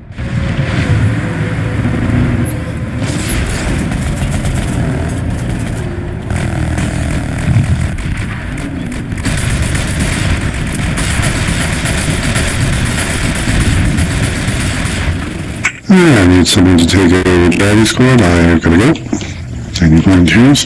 Yeah, I need someone to take over Daddy Squad. I gotta go. Taking volunteers.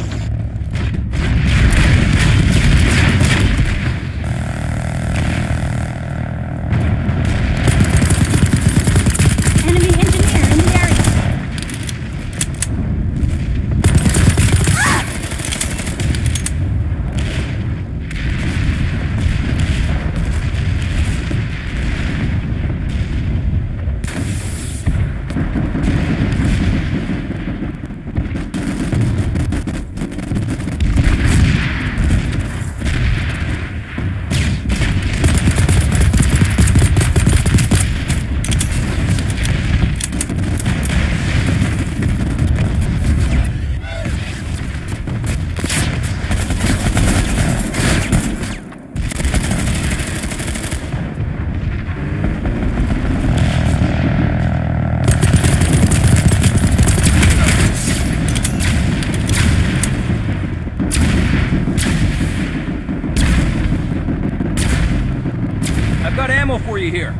For you here.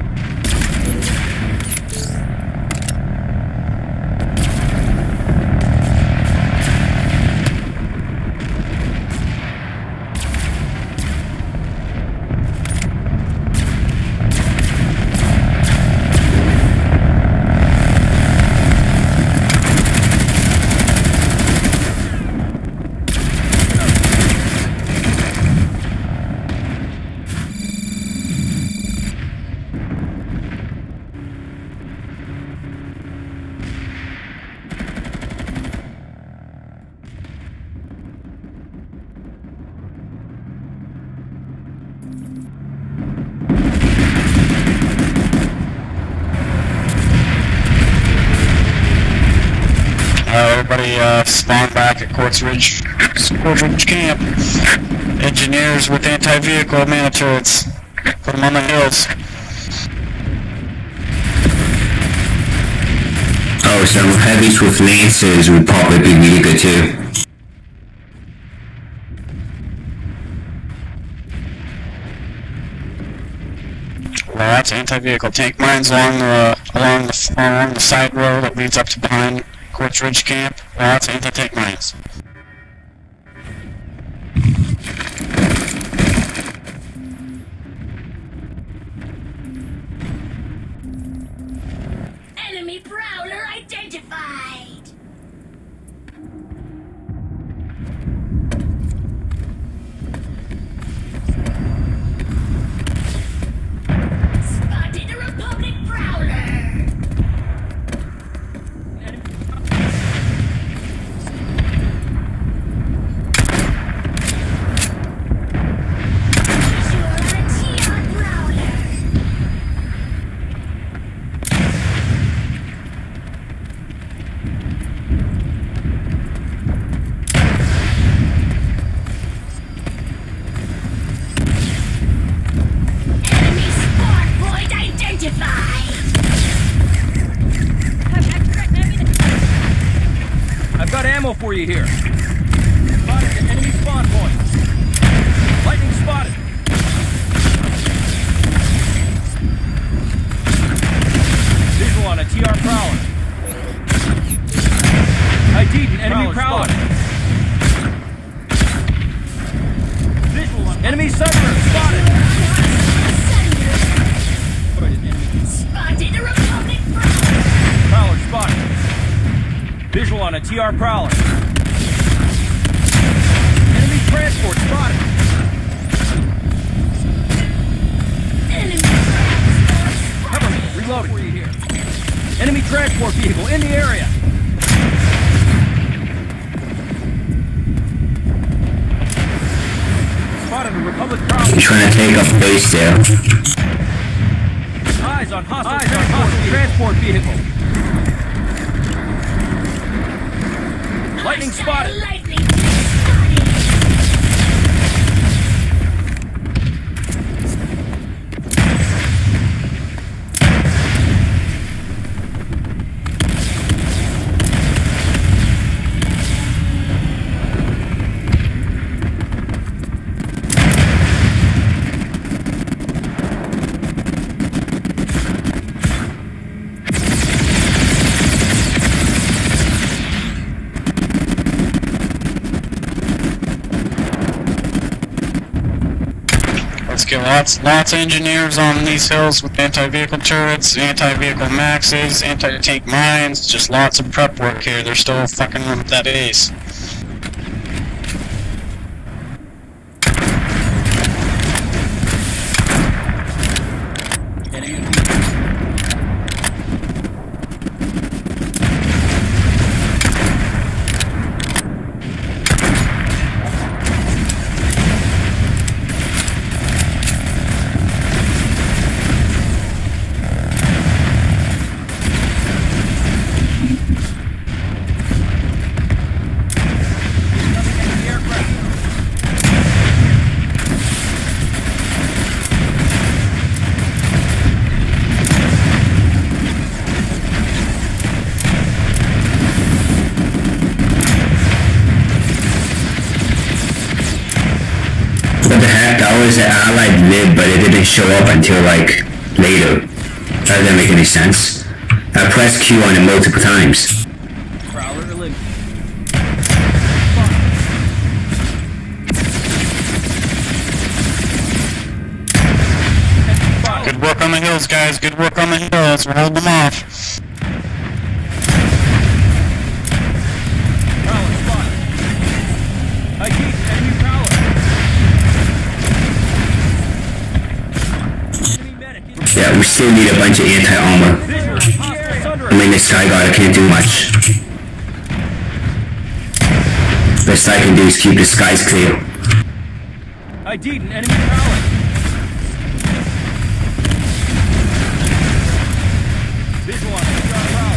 Everybody uh, spawn back at Quartz Ridge, Quartz Ridge Camp. Engineers with anti-vehicle mana turrets. Put them on the hills. Oh, some heavies with lances would probably be really good too. Well, that's anti-vehicle tank mines along the along the along the side road that leads up to behind Quartz Ridge Camp. Well, that's anti-tank mines. Enemy prowler identified. Spotted a Republic prowler. I've got ammo for you here. Spotted the enemy spawn point. Lightning spotted. Visual on a T R prowler. I D'd an enemy prowler. Visual on enemy submarine spotted. Spotted a Republic prowler. Prowler spotted. Visual on a T R prowler. Enemy transport spotted. Enemy transport spotted. Cover me. Reloading. For you here. Enemy transport vehicle in the area. Spotted a Republic prowler. He's trying to take up base there. Eyes on hostile, Eyes on hostile transport vehicle. Lightning spotted. Lightning spotted. get lots, lots of engineers on these hills with anti-vehicle turrets, anti-vehicle maxes, anti-tank mines, just lots of prep work here. They're still fucking with that ace. What the heck? That was an allied lib, but it didn't show up until like later. That doesn't make any sense. I pressed Q on it multiple times. Good work on the hills, guys. Good work on the hills. We're holding them off. Yeah, we still need a bunch of anti-armor. I mean, the Sky Guard can't do much. Best I can do is keep the skies clear. I D'd an enemy prowler. Visual on Sky prowler.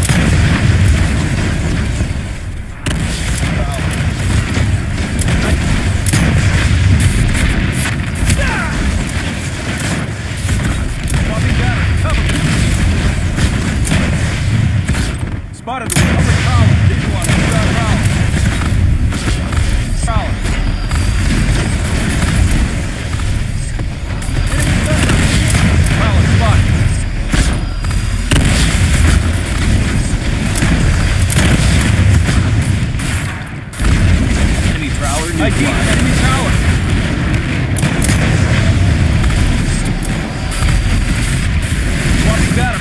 Spotted the Republic prowler. Visual on Sky prowler. Prowler. Enemy thunder. Prowler spotted. Enemy prowler. I D'd enemy prowler. Swapping battery.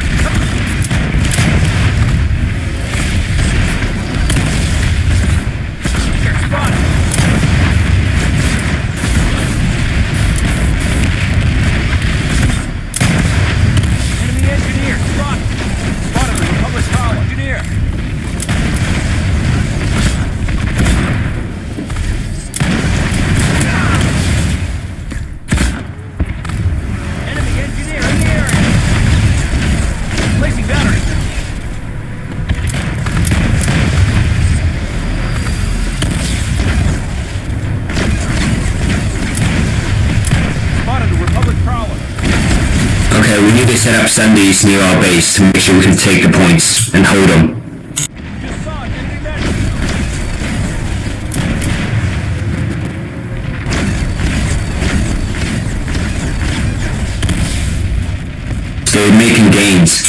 Okay, we need to set up Sundays near our base to make sure we can take the points and hold them. So we're making gains.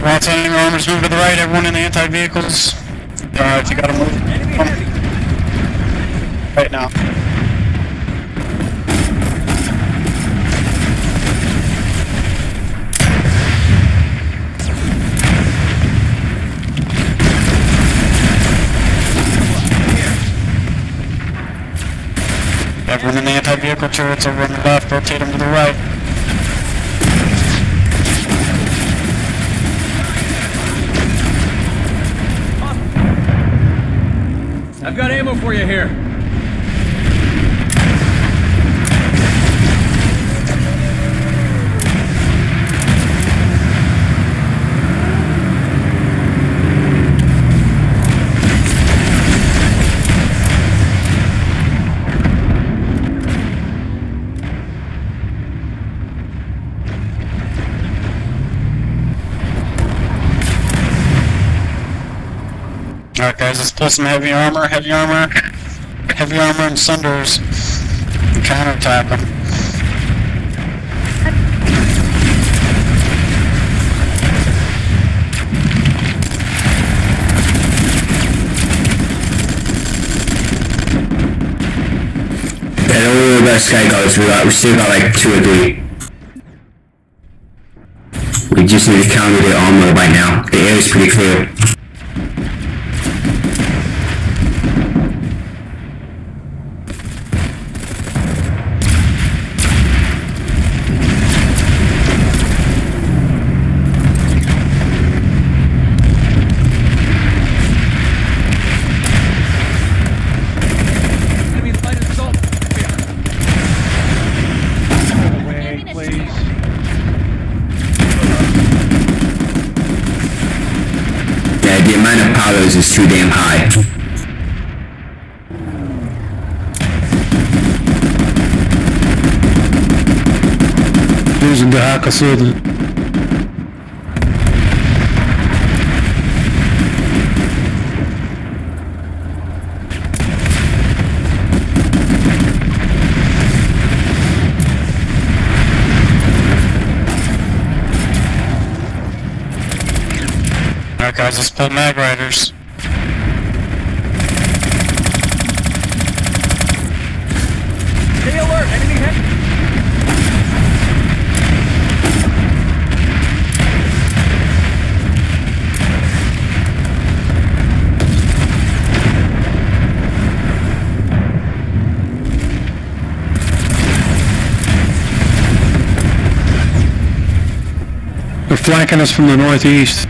Lots of enemy armors, move to the right, everyone in the anti-vehicles. Uh, if you gotta move. Come. Right now. Everyone in the anti-vehicle turrets over on the left, rotate them to the right. I've got ammo for you here. Alright guys, let's pull some heavy armor, heavy armor, heavy armor and sunders, and counterattack them. Yeah, don't worry about Sky Guards, we got, we still got like two or three. We just need to counter the armor right now, the air is pretty clear. The amount of powers is too damn high. Losing the hacker sword. Alright guys, let's pull mag riders. Stay alert, enemy head. They're flanking us from the northeast.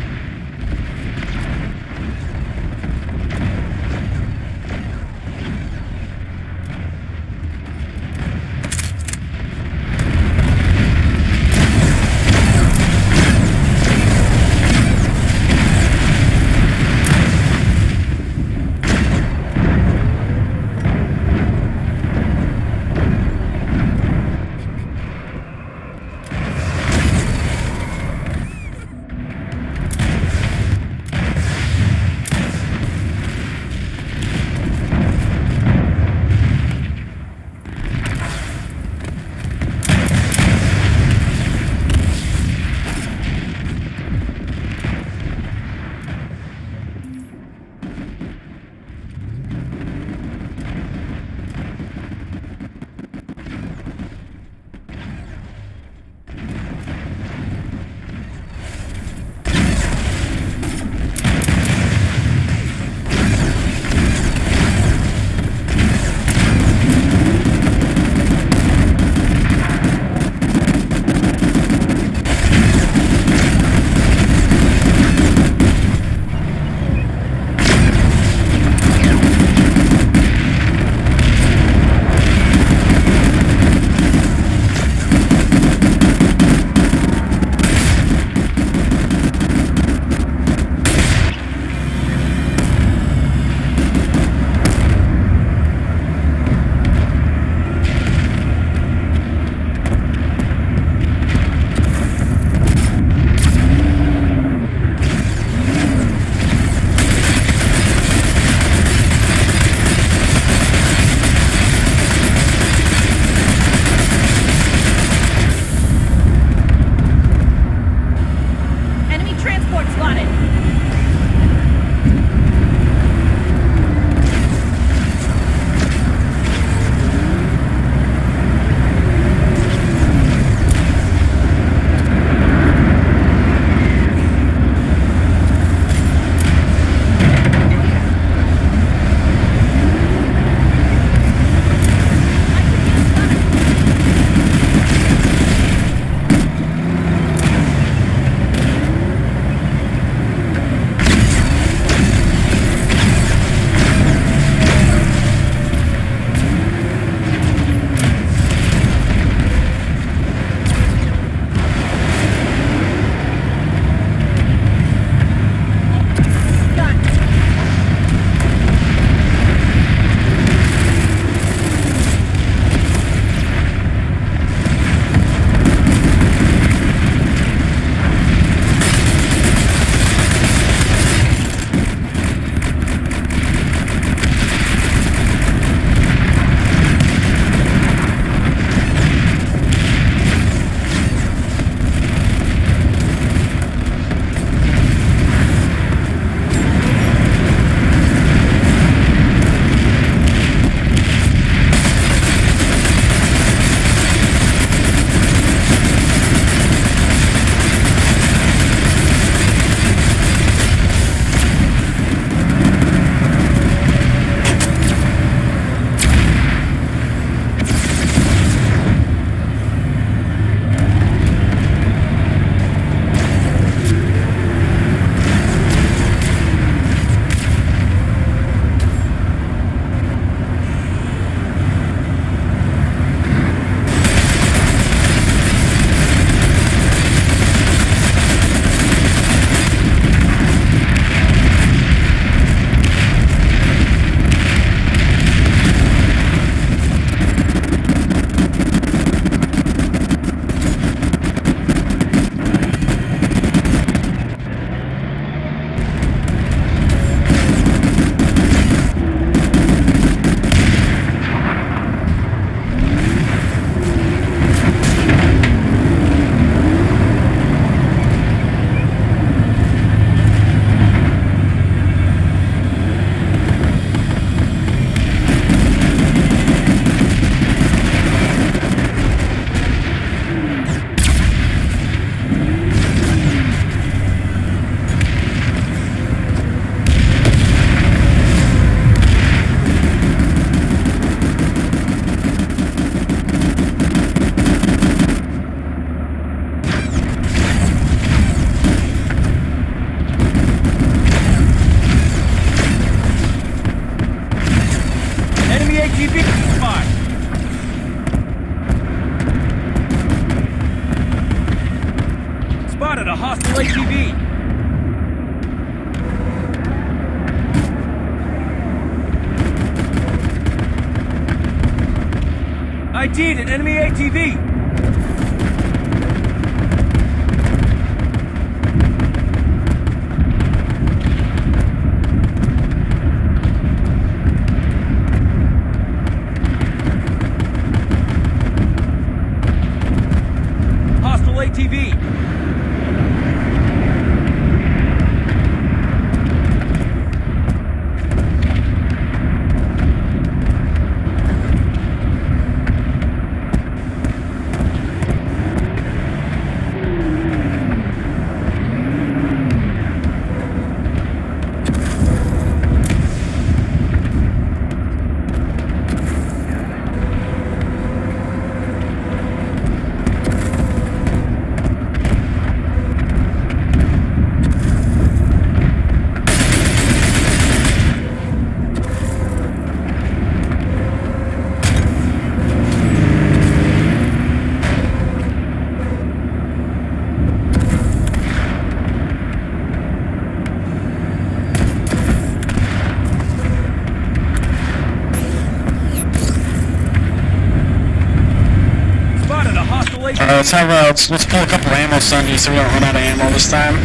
T V spot. Spotted a hostile A T V. I D'd an enemy A T V. Hostile A T V. Alright, let's have uh, let's, let's pull a couple ammo sundaes so we don't run out of ammo this time.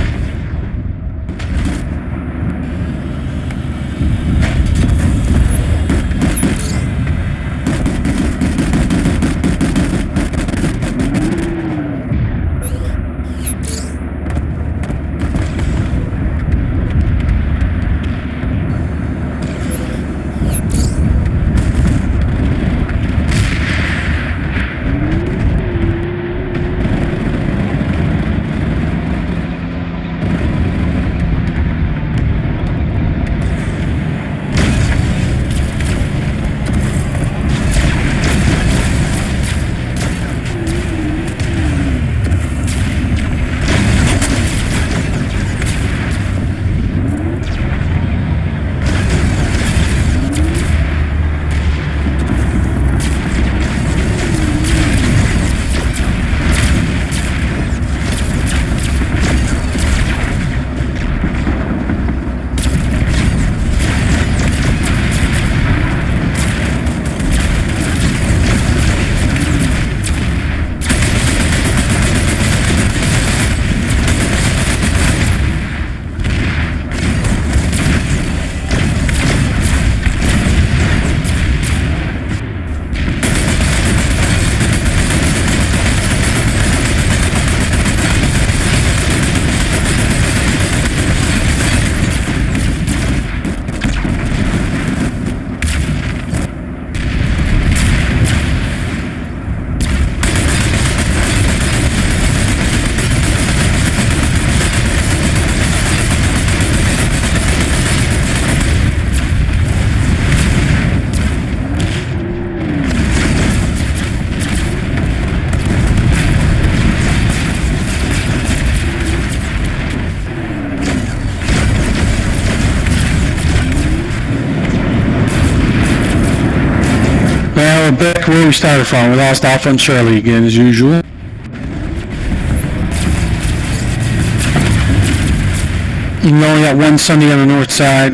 Well, we're back where we started from. We lost Alpha and Charlie again, as usual. You only got one Sunday on the north side.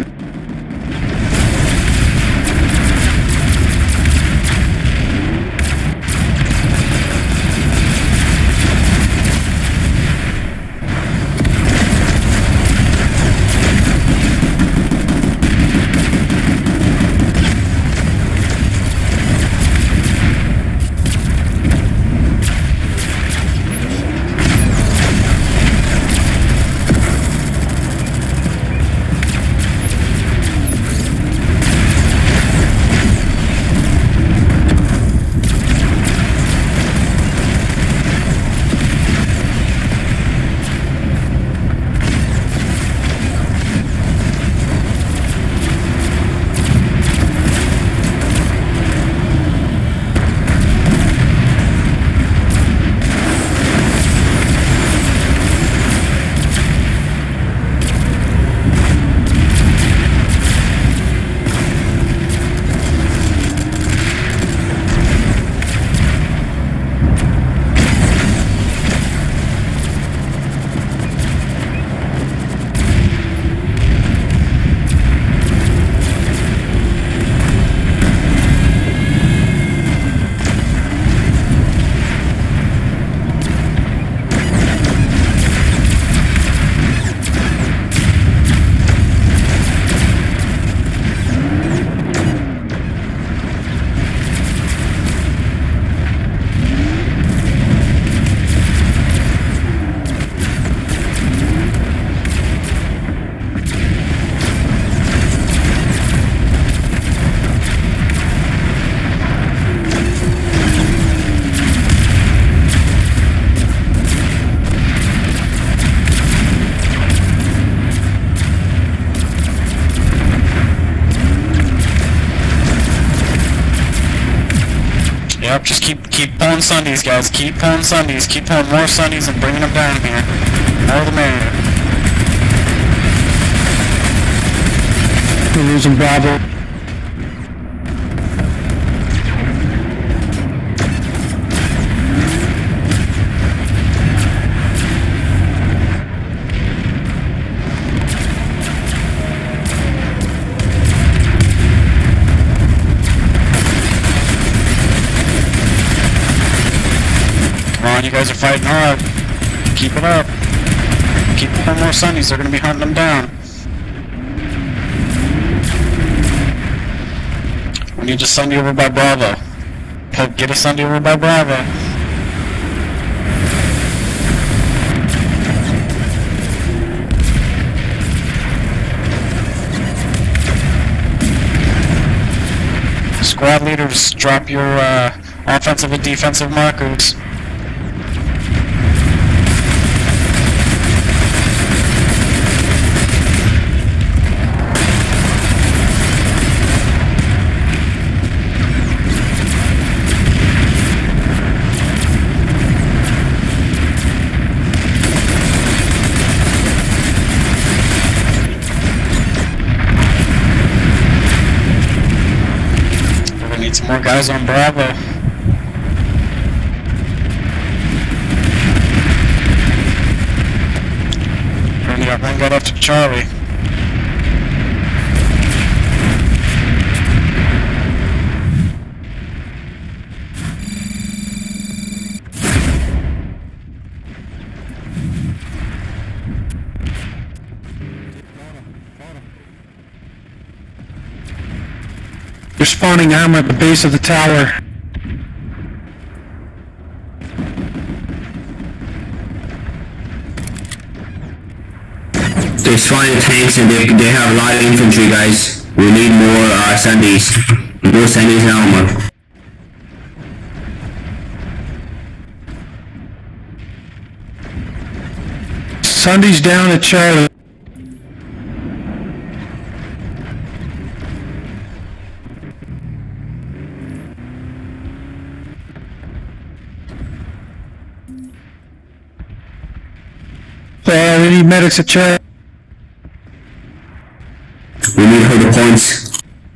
Yep, just keep keep pulling Sundays, guys. Keep pulling Sundays. Keep pulling more Sundays and bringing them down here. More the merrier. We're losing Bravo. You guys are fighting hard. Keep it up. Keep pulling more Sundays. They're going to be hunting them down. We need a Sunday over by Bravo. Help get a Sunday over by Bravo. Squad leaders, drop your uh, offensive and defensive markers. Need some more guys on Bravo. Only got one guy left to Charlie. They're spawning armor at the base of the tower. They're spawning tanks and they, they have a lot of infantry, guys. We need more uh, Sundays. More Sundays and armor. Sunday's down at Charlie. Uh, we need medics at Charlie. We need hold the points.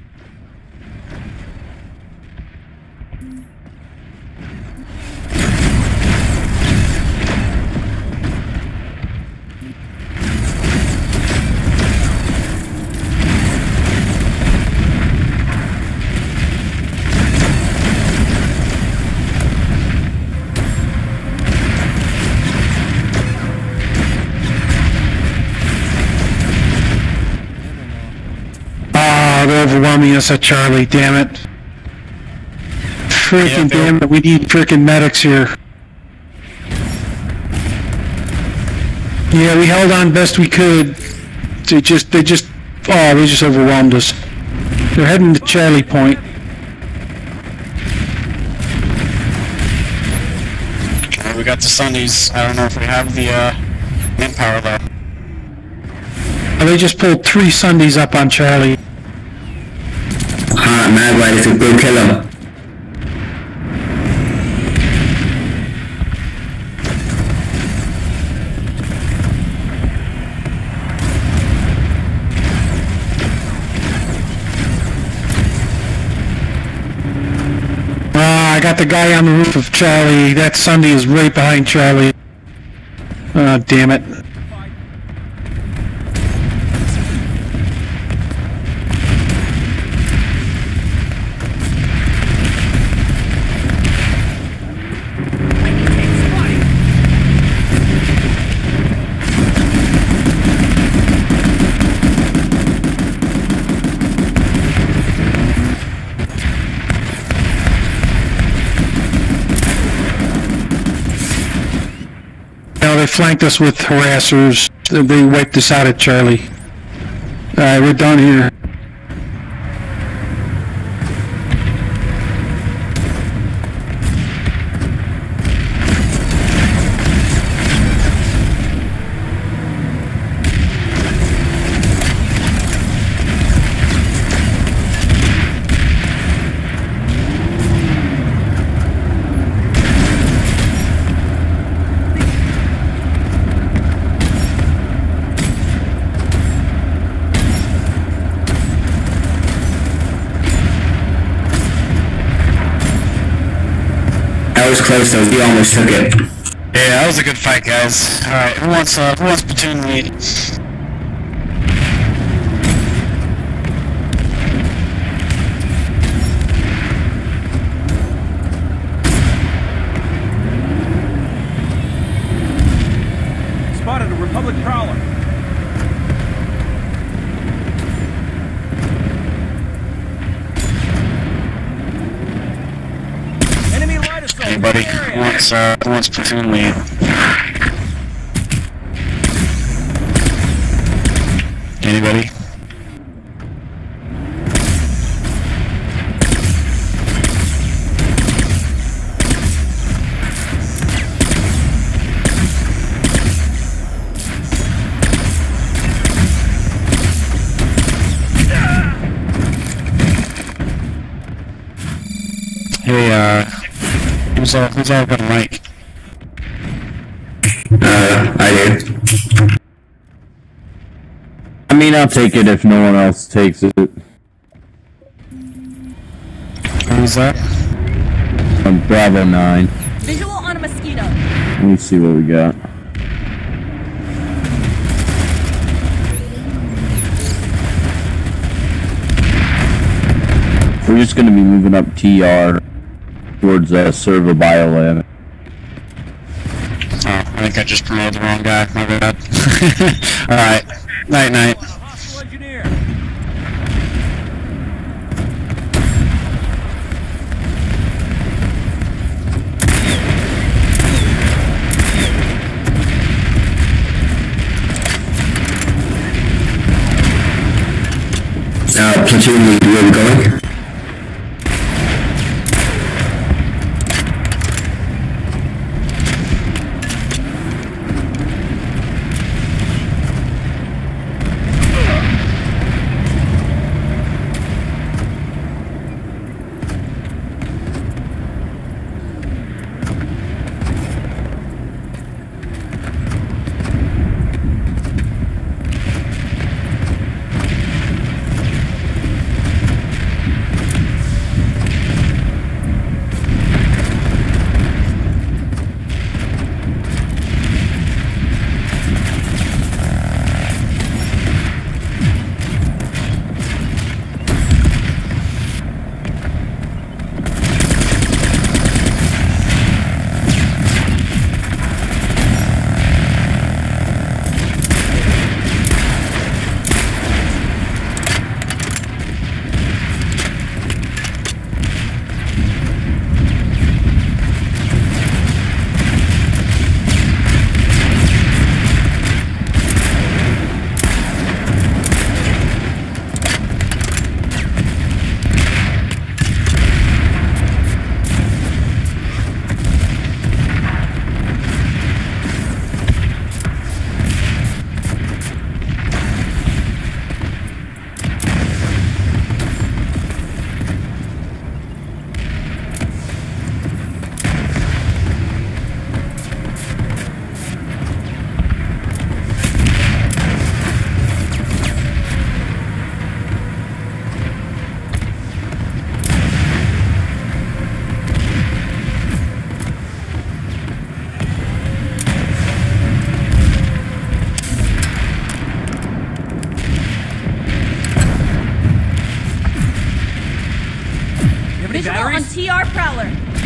They're overwhelming us at Charlie, damn it. Freaking yeah, damn it, we need freaking medics here. Yeah, we held on best we could. They just, they just, oh, they just overwhelmed us. They're heading to Charlie Point. Okay, we got the Sundays. I don't know if we have the uh, manpower though. Oh, they just pulled three Sundays up on Charlie. Ah, mad right, it's a good kill him. Ah, I got the guy on the roof of Charlie. That Sunday is right behind Charlie. Ah, oh, damn it. They flanked us with harassers. They wiped us out at Charlie. Alright, we're done here. was close though. We almost took it. Yeah, that was a good fight, guys. Alright, who wants, uh, who wants platoon lead? Spotted a Republic prowler. Enemy light assault. Anybody? Who wants, uh, who wants platoon lead? Anybody? Hey, uh, who's all, who's all got a mic? Uh, I did. I mean, I'll take it if no one else takes it. Who's that? I'm Bravo nine. Visual on a mosquito. Let me see what we got. We're just gonna be moving up T R towards uh, Servo Biolab. Oh, I think I just promoted the wrong guy. My bad. Alright. Night, night. Hostile engineer. Uh, platoon lead, where are we going? Visual on T R Prowler.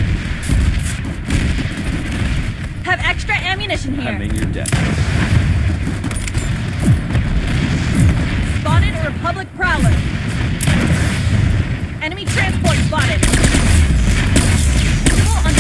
Have extra ammunition here. I'm in your debt. Spotted a Republic Prowler. Enemy transport spotted. Visual on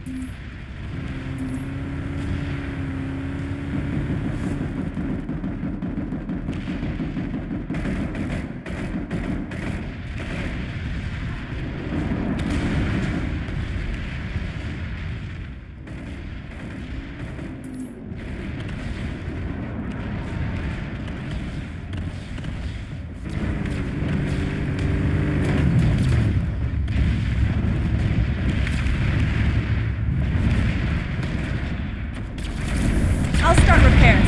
I'll start repairs.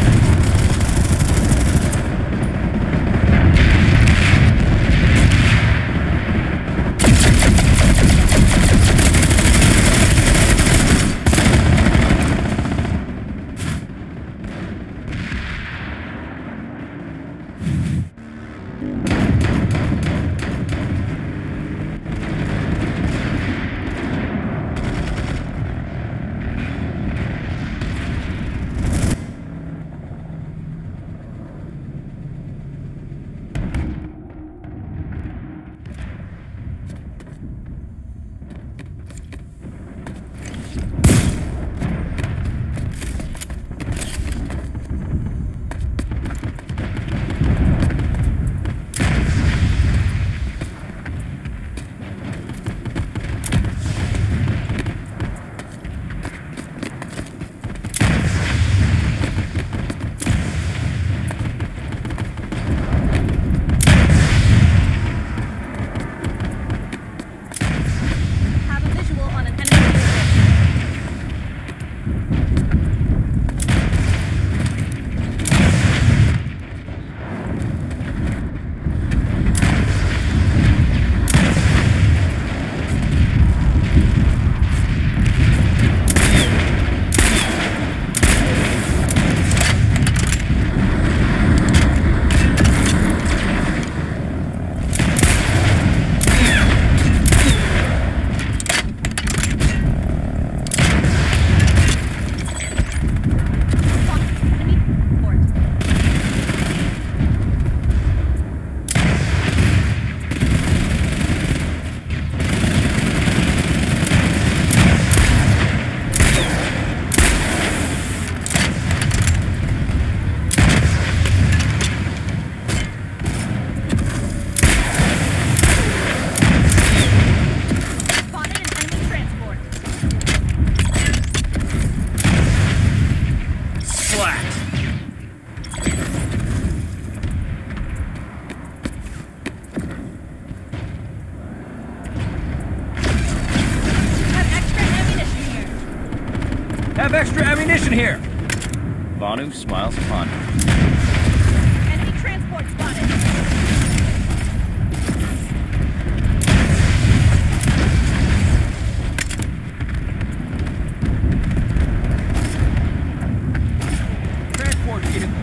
Have extra ammunition here! Vanu smiles upon her. Enemy transport spotted. Transport vehicle.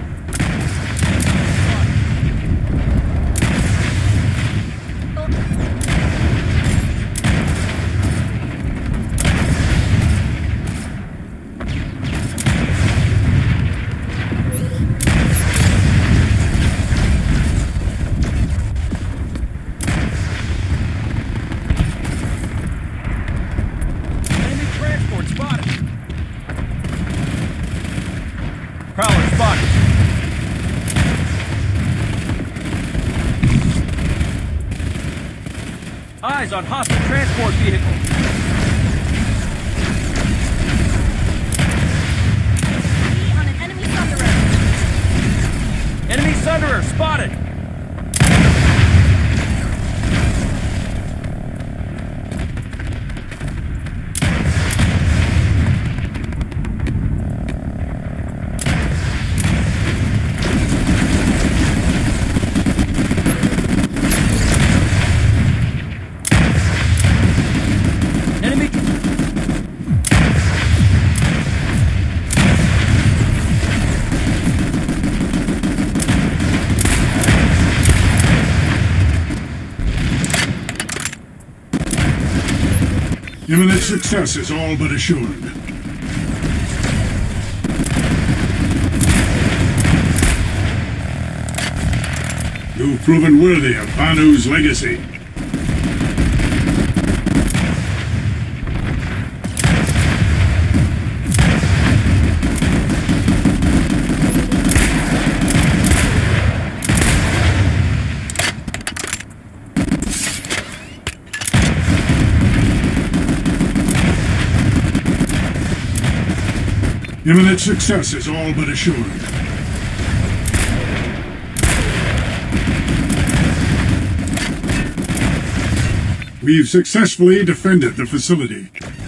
Prowler spotted. Eyes on hostile transport vehicle. On an enemy Thunderer. Enemy Thunderer spotted. Imminent success is all but assured. You've proven worthy of Vanu's legacy. Imminent success is all but assured. We've successfully defended the facility.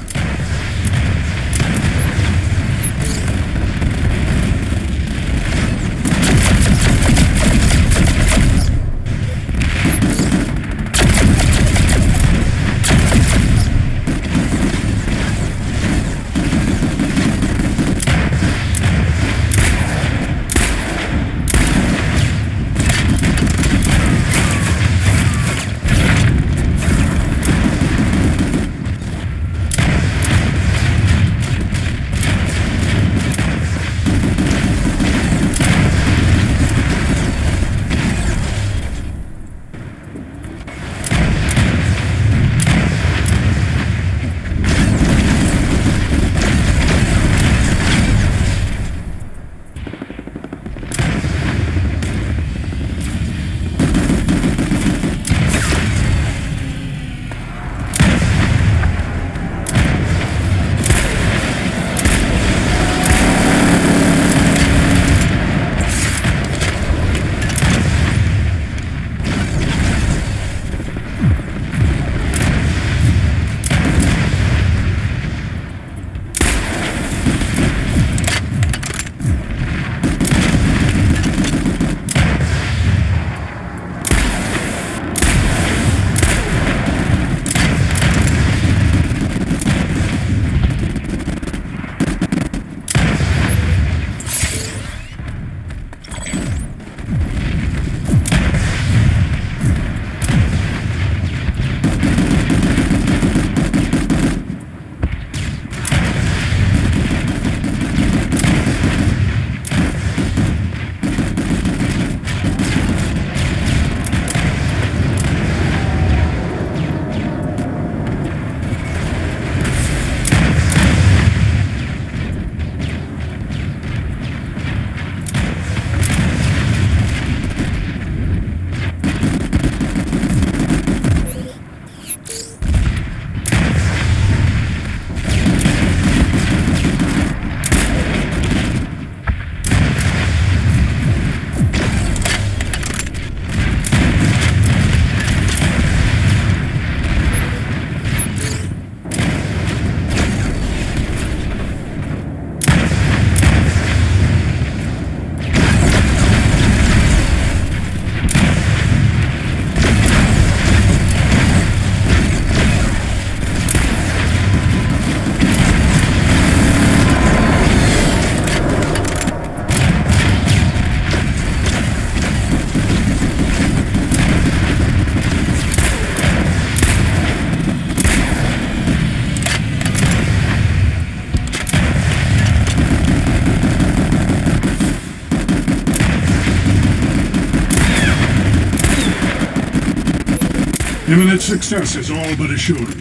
Imminent success is all but assured.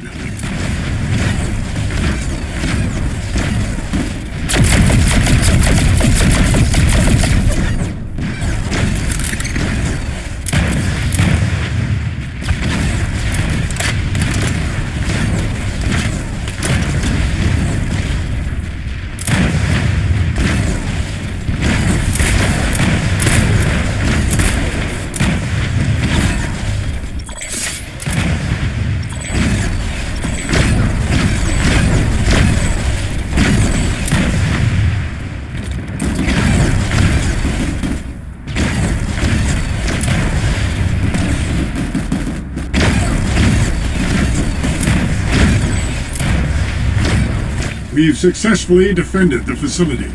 We've successfully defended the facility.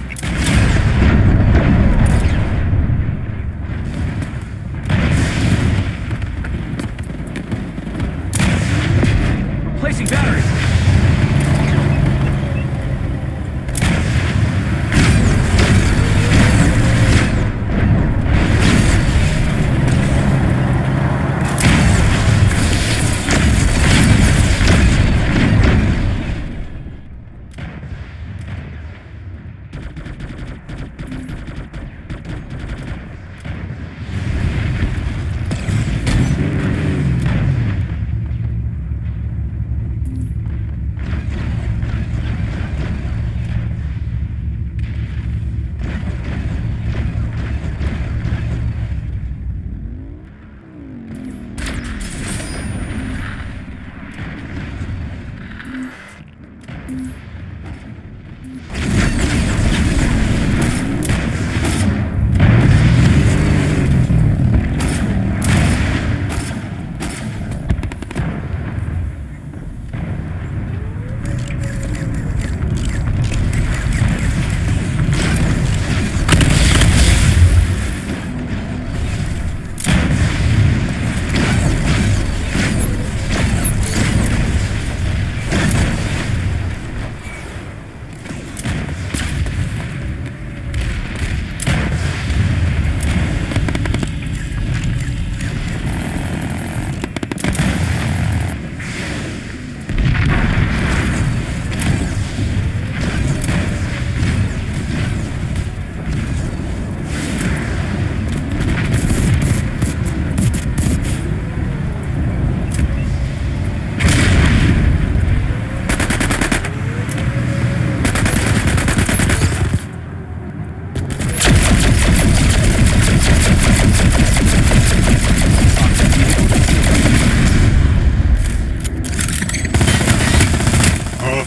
Replacing battery.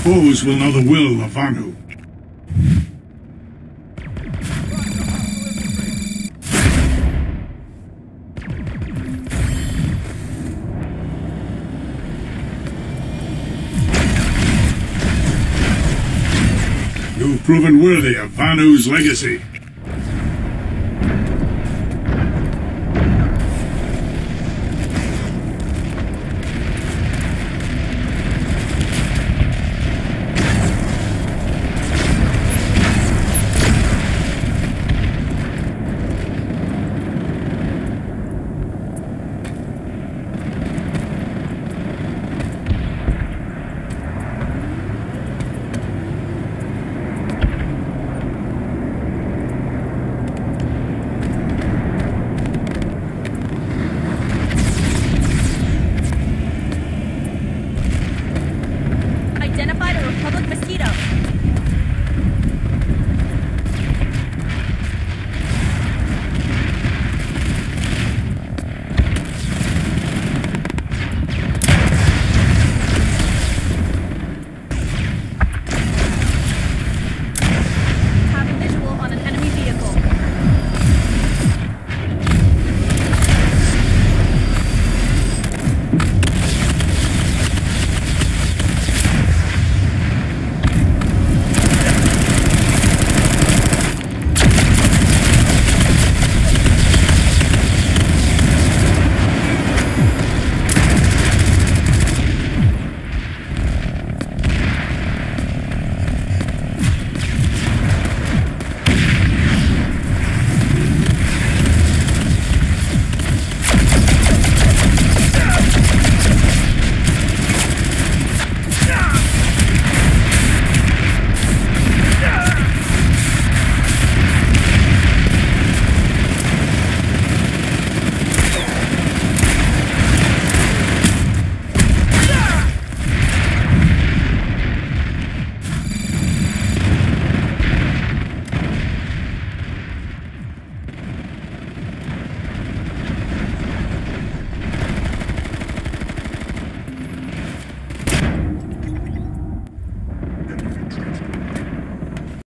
foes will know the will of Vanu. You've proven worthy of Vanu's legacy.